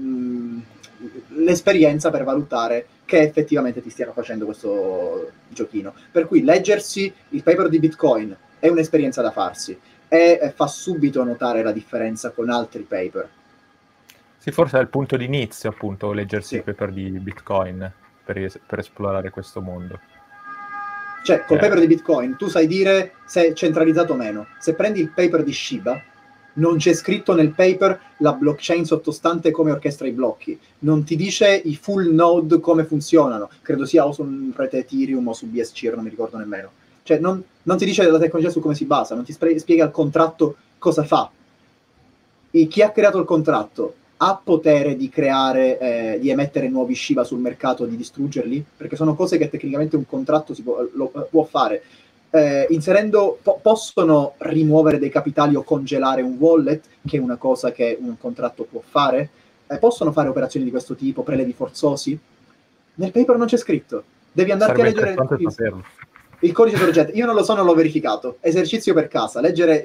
l'esperienza per valutare che effettivamente ti stiano facendo questo giochino. Per cui leggersi il paper di Bitcoin è un'esperienza da farsi e fa subito notare la differenza con altri paper. Sì, forse è il punto di inizio, appunto, leggersi il paper di Bitcoin per esplorare questo mondo. Cioè, col paper di Bitcoin tu sai dire se è centralizzato o meno. Se prendi il paper di Shiba, non c'è scritto nel paper la blockchain sottostante come orchestra i blocchi, non ti dice i full node come funzionano, credo sia o su un rete Ethereum o su BSC, non mi ricordo nemmeno. Cioè non ti dice la tecnologia su come si basa, non ti spiega il contratto cosa fa. E chi ha creato il contratto ha potere di creare, di emettere nuovi Shiba sul mercato, di distruggerli? Perché sono cose che tecnicamente un contratto lo può fare. Inserendo possono rimuovere dei capitali o congelare un wallet, che è una cosa che un contratto può fare. Possono fare operazioni di questo tipo, prelevi forzosi? Nel paper non c'è scritto. Devi andarti a leggere il codice sorgente. Io non lo so, non l'ho verificato. Esercizio per casa, leggere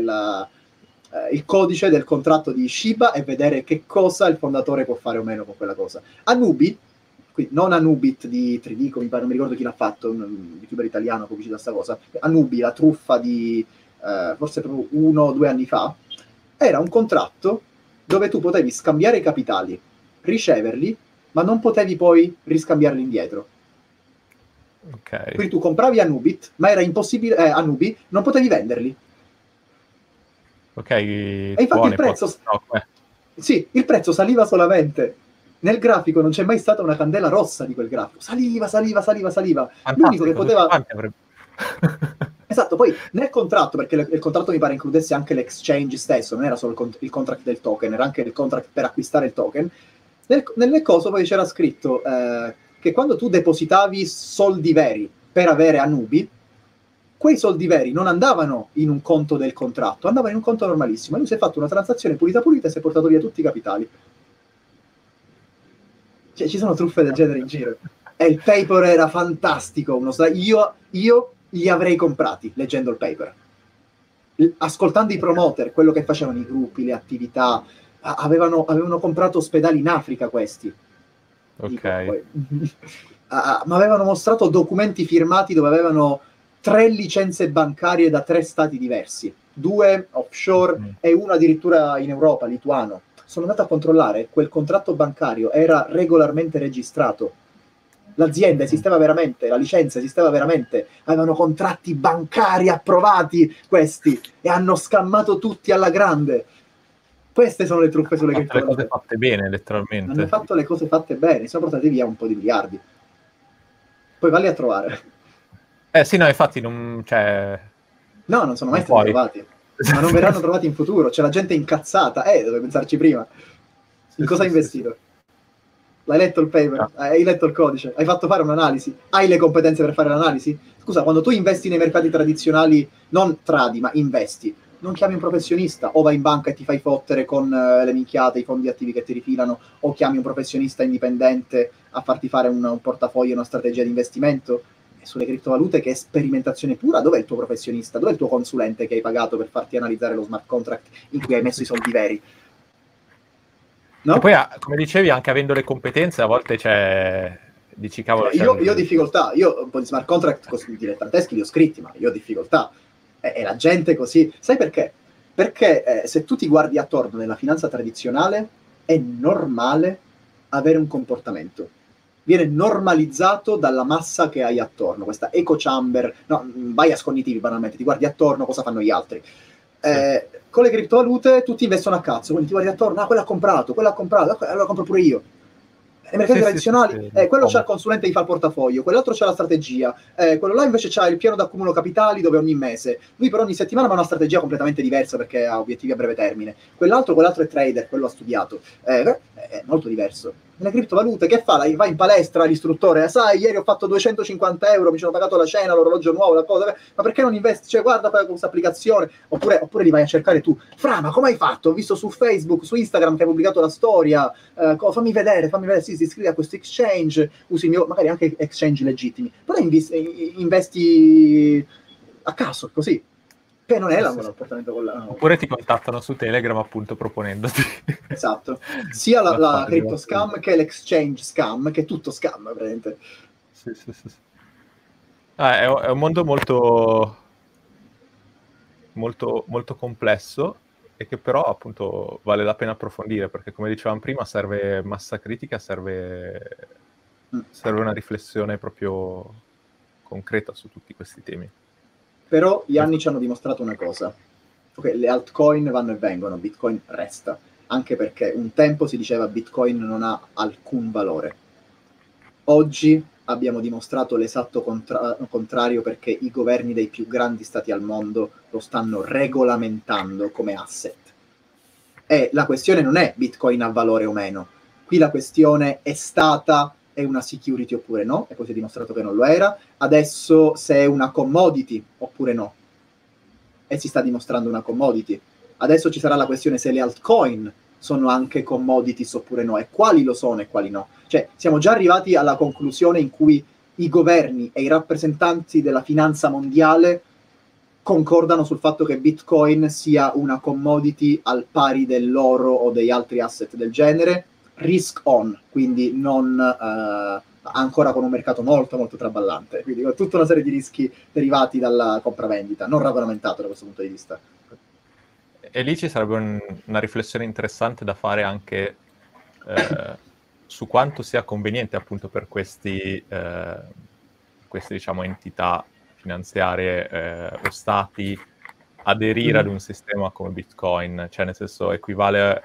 il codice del contratto di Shiba e vedere che cosa il fondatore può fare o meno con quella cosa. Anubi, non Anubit di Tridico, non mi ricordo chi l'ha fatto, un youtuber italiano che pubblicità sta cosa. Anubi, la truffa di forse proprio 1 o 2 anni fa, era un contratto dove tu potevi scambiare i capitali, riceverli, ma non potevi poi riscambiarli indietro. Okay. Quindi tu compravi Anubit, ma era impossibile, Anubi, non potevi venderli. Ok, e infatti il prezzo, sì, il prezzo saliva solamente. Nel grafico non c'è mai stata una candela rossa di quel grafico. Saliva. Fantastico, l'unico che poteva... Esatto, poi nel contratto, perché il contratto mi pare includesse anche l'exchange stesso, non era solo il contract del token, era anche il contract per acquistare il token. Nelle cose poi c'era scritto che quando tu depositavi soldi veri per avere Anubi, quei soldi veri non andavano in un conto del contratto, andavano in un conto normalissimo. E lui si è fatto una transazione pulita e si è portato via tutti i capitali. Cioè, ci sono truffe del genere in giro. E il paper era fantastico. Io li avrei comprati leggendo il paper. Ascoltando i promoter, quello che facevano i gruppi, le attività. Avevano comprato ospedali in Africa questi. Ok. Ma avevano mostrato documenti firmati dove avevano 3 licenze bancarie da 3 stati diversi, 2 offshore e una addirittura in Europa, lituano. Sono andato a controllare, quel contratto bancario era regolarmente registrato. L'azienda esisteva veramente, la licenza esisteva veramente, avevano contratti bancari approvati questi e hanno scammato tutti alla grande. Queste sono le truffe sulle criptovalute. Le cose fatte bene, letteralmente. Hanno fatto le cose fatte bene, sono portati via un po' di miliardi. Poi valli a trovare. Sì, no, infatti non... Cioè... No, non sono mai stati trovati. Ma non verranno trovati in futuro. C'è la gente incazzata. Dove pensarci prima. In cosa hai investito? L'hai letto il paper? No. Hai letto il codice? Hai fatto fare un'analisi? Hai le competenze per fare l'analisi? Scusa, quando tu investi nei mercati tradizionali, non tradi, ma investi, non chiami un professionista, o vai in banca e ti fai fottere con le minchiate, i fondi attivi che ti rifilano, o chiami un professionista indipendente a farti fare un portafoglio, una strategia di investimento. E sulle criptovalute, che è sperimentazione pura, dov'è il tuo professionista? Dov'è il tuo consulente che hai pagato per farti analizzare lo smart contract in cui hai messo i soldi veri? No? E poi, come dicevi, anche avendo le competenze, a volte dici cavolo... Io ho difficoltà, io un po' di smart contract dilettanteschi li ho scritti, ma io ho difficoltà. E la gente così... Sai perché? Perché se tu ti guardi attorno nella finanza tradizionale, è normale avere un comportamento. Viene normalizzato dalla massa che hai attorno, questa echo chamber, no, bias cognitivi banalmente, ti guardi attorno, cosa fanno gli altri. Con le criptovalute tutti investono a cazzo, quindi ti guardi attorno, quello ha comprato, allora compro pure io. I mercati tradizionali, quello c'ha il consulente che fa il portafoglio, quell'altro c'ha la strategia, quello là invece c'ha il piano d'accumulo capitali dove ogni mese, lui per ogni settimana ha una strategia completamente diversa perché ha obiettivi a breve termine, quell'altro è trader, quello ha studiato, è molto diverso. Nelle criptovalute che fa? Va in palestra l'istruttore, sai, ieri ho fatto 250 euro, mi sono pagato la cena, l'orologio nuovo, la cosa, ma perché non investi? Cioè guarda questa applicazione, oppure li vai a cercare tu, Fra, ma come hai fatto? Ho visto su Facebook, su Instagram che hai pubblicato la storia, fammi vedere, sì, si iscrive a questo exchange, usi il mio, magari anche exchange legittimi, però investi a caso, così. Che non è la buona comportamento con la... Oppure ti contattano su Telegram appunto proponendoti. Esatto. Sia la crypto scam che l'exchange scam, che è tutto scam, praticamente. Sì. È un mondo molto complesso e che però appunto vale la pena approfondire, perché come dicevamo prima serve massa critica, serve una riflessione proprio concreta su tutti questi temi. Però gli anni ci hanno dimostrato una cosa. Ok, le altcoin vanno e vengono, Bitcoin resta. Anche perché un tempo si diceva Bitcoin non ha alcun valore. Oggi abbiamo dimostrato l'esatto contrario, perché i governi dei più grandi stati al mondo lo stanno regolamentando come asset. E la questione non è Bitcoin ha valore o meno. Qui la questione è una security oppure no, e poi si è dimostrato che non lo era. Adesso se è una commodity oppure no. E si sta dimostrando una commodity. Adesso ci sarà la questione se le altcoin sono anche commodities oppure no, e quali lo sono e quali no. Cioè, siamo già arrivati alla conclusione in cui i governi e i rappresentanti della finanza mondiale concordano sul fatto che Bitcoin sia una commodity al pari dell'oro o degli altri asset del genere, risk on, quindi non ancora con un mercato molto traballante, quindi con tutta una serie di rischi derivati dalla compravendita, non regolamentato da questo punto di vista. E lì ci sarebbe una riflessione interessante da fare anche su quanto sia conveniente appunto per queste diciamo entità finanziarie o stati aderire ad un sistema come Bitcoin, cioè nel senso equivale...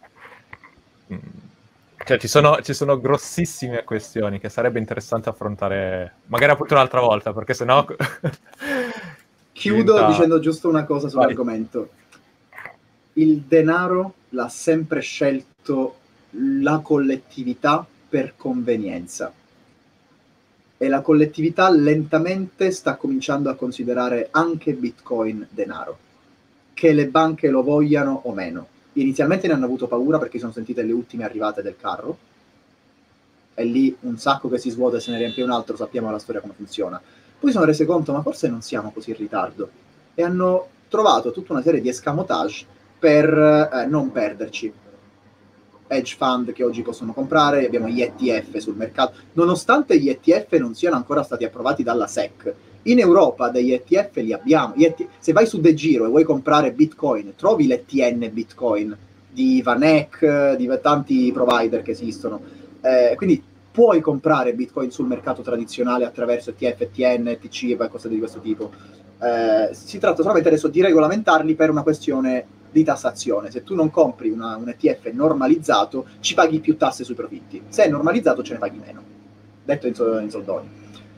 Cioè ci sono grossissime questioni che sarebbe interessante affrontare magari appunto un'altra volta, perché sennò... Chiudo dicendo giusto una cosa sull'argomento. Il denaro l'ha sempre scelto la collettività per convenienza. E la collettività lentamente sta cominciando a considerare anche Bitcoin denaro. Che le banche lo vogliano o meno. Inizialmente ne hanno avuto paura perché sono sentite le ultime arrivate del carro. E lì un sacco che si svuota e se ne riempie un altro, sappiamo la storia come funziona. Poi sono rese conto, ma forse non siamo così in ritardo. E hanno trovato tutta una serie di escamotage per non perderci. Hedge fund che oggi possono comprare, abbiamo gli ETF sul mercato, nonostante gli ETF non siano ancora stati approvati dalla SEC. In Europa degli ETF li abbiamo. Se vai su De Giro e vuoi comprare Bitcoin, trovi l'ETN Bitcoin di Vanek, di tanti provider che esistono. Quindi puoi comprare Bitcoin sul mercato tradizionale attraverso ETF, ETN, ETC e cose di questo tipo. Si tratta solamente adesso di regolamentarli per una questione di tassazione. Se tu non compri un ETF normalizzato, ci paghi più tasse sui profitti. Se è normalizzato, ce ne paghi meno. Detto in soldoni.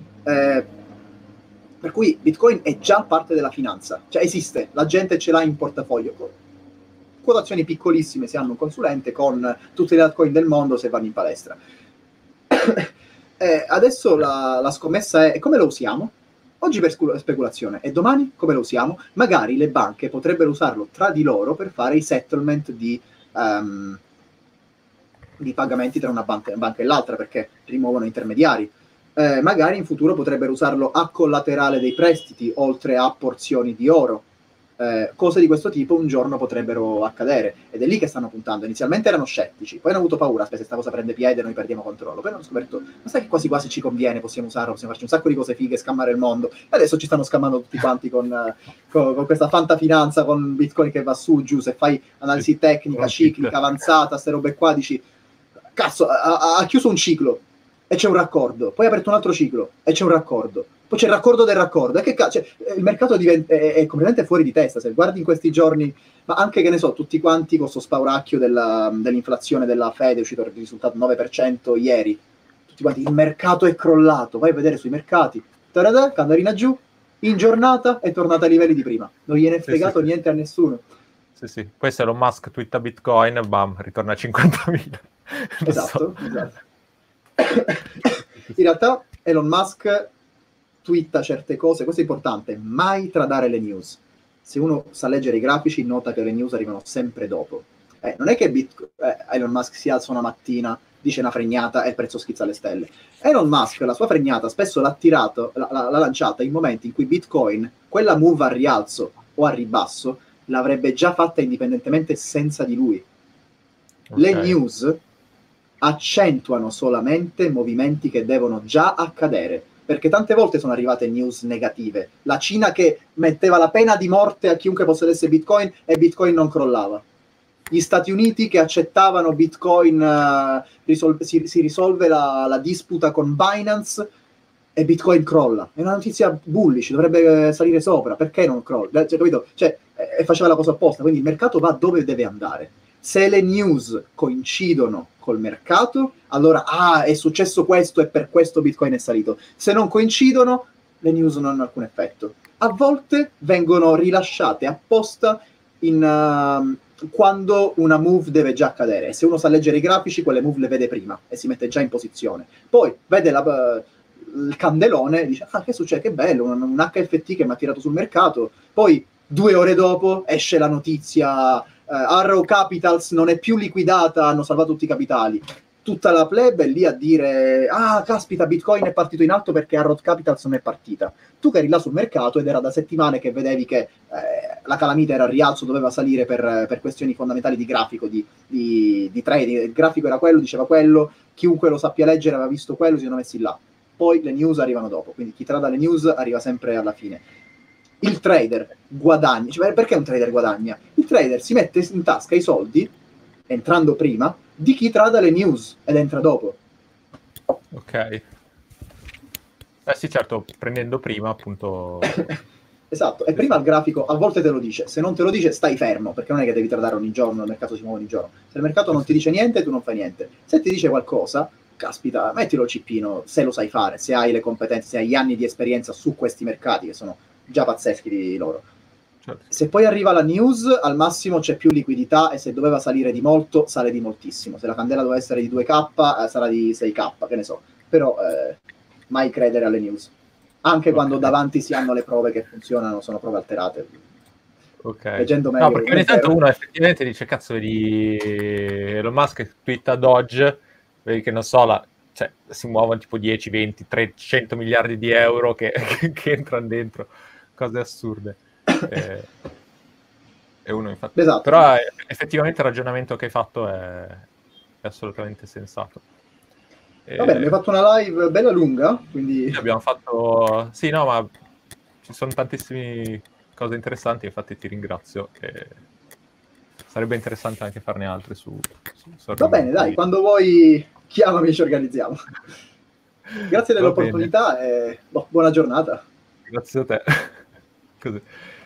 Per cui Bitcoin è già parte della finanza. Cioè esiste, la gente ce l'ha in portafoglio. Quotazioni piccolissime se hanno un consulente, con tutte le altcoin del mondo se vanno in palestra. Adesso la scommessa è come lo usiamo? Oggi per speculazione, e domani come lo usiamo? Magari le banche potrebbero usarlo tra di loro per fare i settlement di pagamenti tra una banca e l'altra, perché rimuovono intermediari. Magari in futuro potrebbero usarlo a collaterale dei prestiti, oltre a porzioni di oro. cose di questo tipo un giorno potrebbero accadere, ed è lì che stanno puntando. Inizialmente erano scettici, poi hanno avuto paura, se questa cosa prende piede noi perdiamo controllo, poi hanno scoperto, ma sai che quasi quasi ci conviene, possiamo usarlo, possiamo farci un sacco di cose fighe, scammare il mondo, e adesso ci stanno scammando tutti quanti con questa fantafinanza, con Bitcoin che va su, giù, se fai analisi tecnica, ciclica, avanzata, ste robe qua, dici, cazzo, ha chiuso un ciclo, e c'è un raccordo, poi ha aperto un altro ciclo, e c'è un raccordo, poi c'è il raccordo del raccordo, e che cioè, il mercato è completamente fuori di testa. Se guardi in questi giorni, ma anche, che ne so, tutti quanti con questo spauracchio dell'inflazione della Fed, è uscito il risultato 9% ieri, tutti quanti, il mercato è crollato, vai a vedere sui mercati, candarina giù, in giornata è tornata ai livelli di prima, non gliene è fregato niente a nessuno. Sì. Poi se Elon Musk twitta Bitcoin, bam, ritorna a 50.000. Esatto. In realtà Elon Musk twitta certe cose, questo è importante, mai tradare le news. Se uno sa leggere i grafici nota che le news arrivano sempre dopo. Non è che Elon Musk si alza una mattina, dice una fregnata e il prezzo schizza alle stelle. Elon Musk la sua fregnata spesso l'ha lanciata in momenti in cui Bitcoin, quella move a rialzo o a ribasso, l'avrebbe già fatta indipendentemente senza di lui. Okay. Le news accentuano solamente movimenti che devono già accadere, perché tante volte sono arrivate news negative. La Cina che metteva la pena di morte a chiunque possedesse Bitcoin e Bitcoin non crollava. Gli Stati Uniti che accettavano Bitcoin, si risolve la disputa con Binance e Bitcoin crolla. È una notizia bullish, dovrebbe salire sopra. Perché non crolla? Cioè, capito? Faceva la cosa opposta, quindi il mercato va dove deve andare. Se le news coincidono col mercato, allora è successo questo e per questo Bitcoin è salito. Se non coincidono, le news non hanno alcun effetto. A volte vengono rilasciate apposta quando una move deve già accadere. Se uno sa leggere i grafici, quelle move le vede prima e si mette già in posizione. Poi vede il candelone e dice, che succede? Che bello, un HFT che mi ha tirato sul mercato. Poi 2 ore dopo esce la notizia, Arrow Capitals non è più liquidata, hanno salvato tutti i capitali. Tutta la plebe è lì a dire, caspita, Bitcoin è partito in alto perché Arrow Capitals non è partita. Tu che eri là sul mercato ed era da settimane che vedevi che la calamita era al rialzo, doveva salire per questioni fondamentali di grafico, di trading. Il grafico era quello, diceva quello, chiunque lo sappia leggere aveva visto quello, si sono messi là. Poi le news arrivano dopo, quindi chi trada le news arriva sempre alla fine. Il trader guadagna, cioè, perché un trader guadagna? Il trader si mette in tasca i soldi, entrando prima, di chi trada le news ed entra dopo. Ok. Sì, certo, prendendo prima, appunto... Esatto, e prima il grafico a volte te lo dice, se non te lo dice stai fermo, perché non è che devi tradare ogni giorno, il mercato si muove ogni giorno. Se il mercato non ti dice niente, tu non fai niente. Se ti dice qualcosa, caspita, mettilo il cippino, se lo sai fare, se hai le competenze, se hai gli anni di esperienza su questi mercati, che sono già pazzeschi di loro. Certo. Se poi arriva la news, al massimo c'è più liquidità e se doveva salire di molto, sale di moltissimo. Se la candela doveva essere di 2K, sarà di 6K, che ne so. Però mai credere alle news. Anche quando davanti si hanno le prove che funzionano, sono prove alterate. Ok. Leggendo meglio, no, perché ogni tanto uno effettivamente dice, cazzo, vedi Elon Musk twitta Doge, vedi che non so, cioè, si muovono tipo 10, 20, 300 miliardi di euro che entrano dentro, cose assurde. E uno infatti... Esatto. Però effettivamente il ragionamento che hai fatto è assolutamente sensato. Va bene, abbiamo fatto una live bella lunga, quindi... Abbiamo fatto... Sì, no, ma ci sono tantissime cose interessanti, infatti ti ringrazio. Che sarebbe interessante anche farne altre su Va bene, dai, quando vuoi chiamami e ci organizziamo. Grazie dell'opportunità e buona giornata. Grazie a te. Così.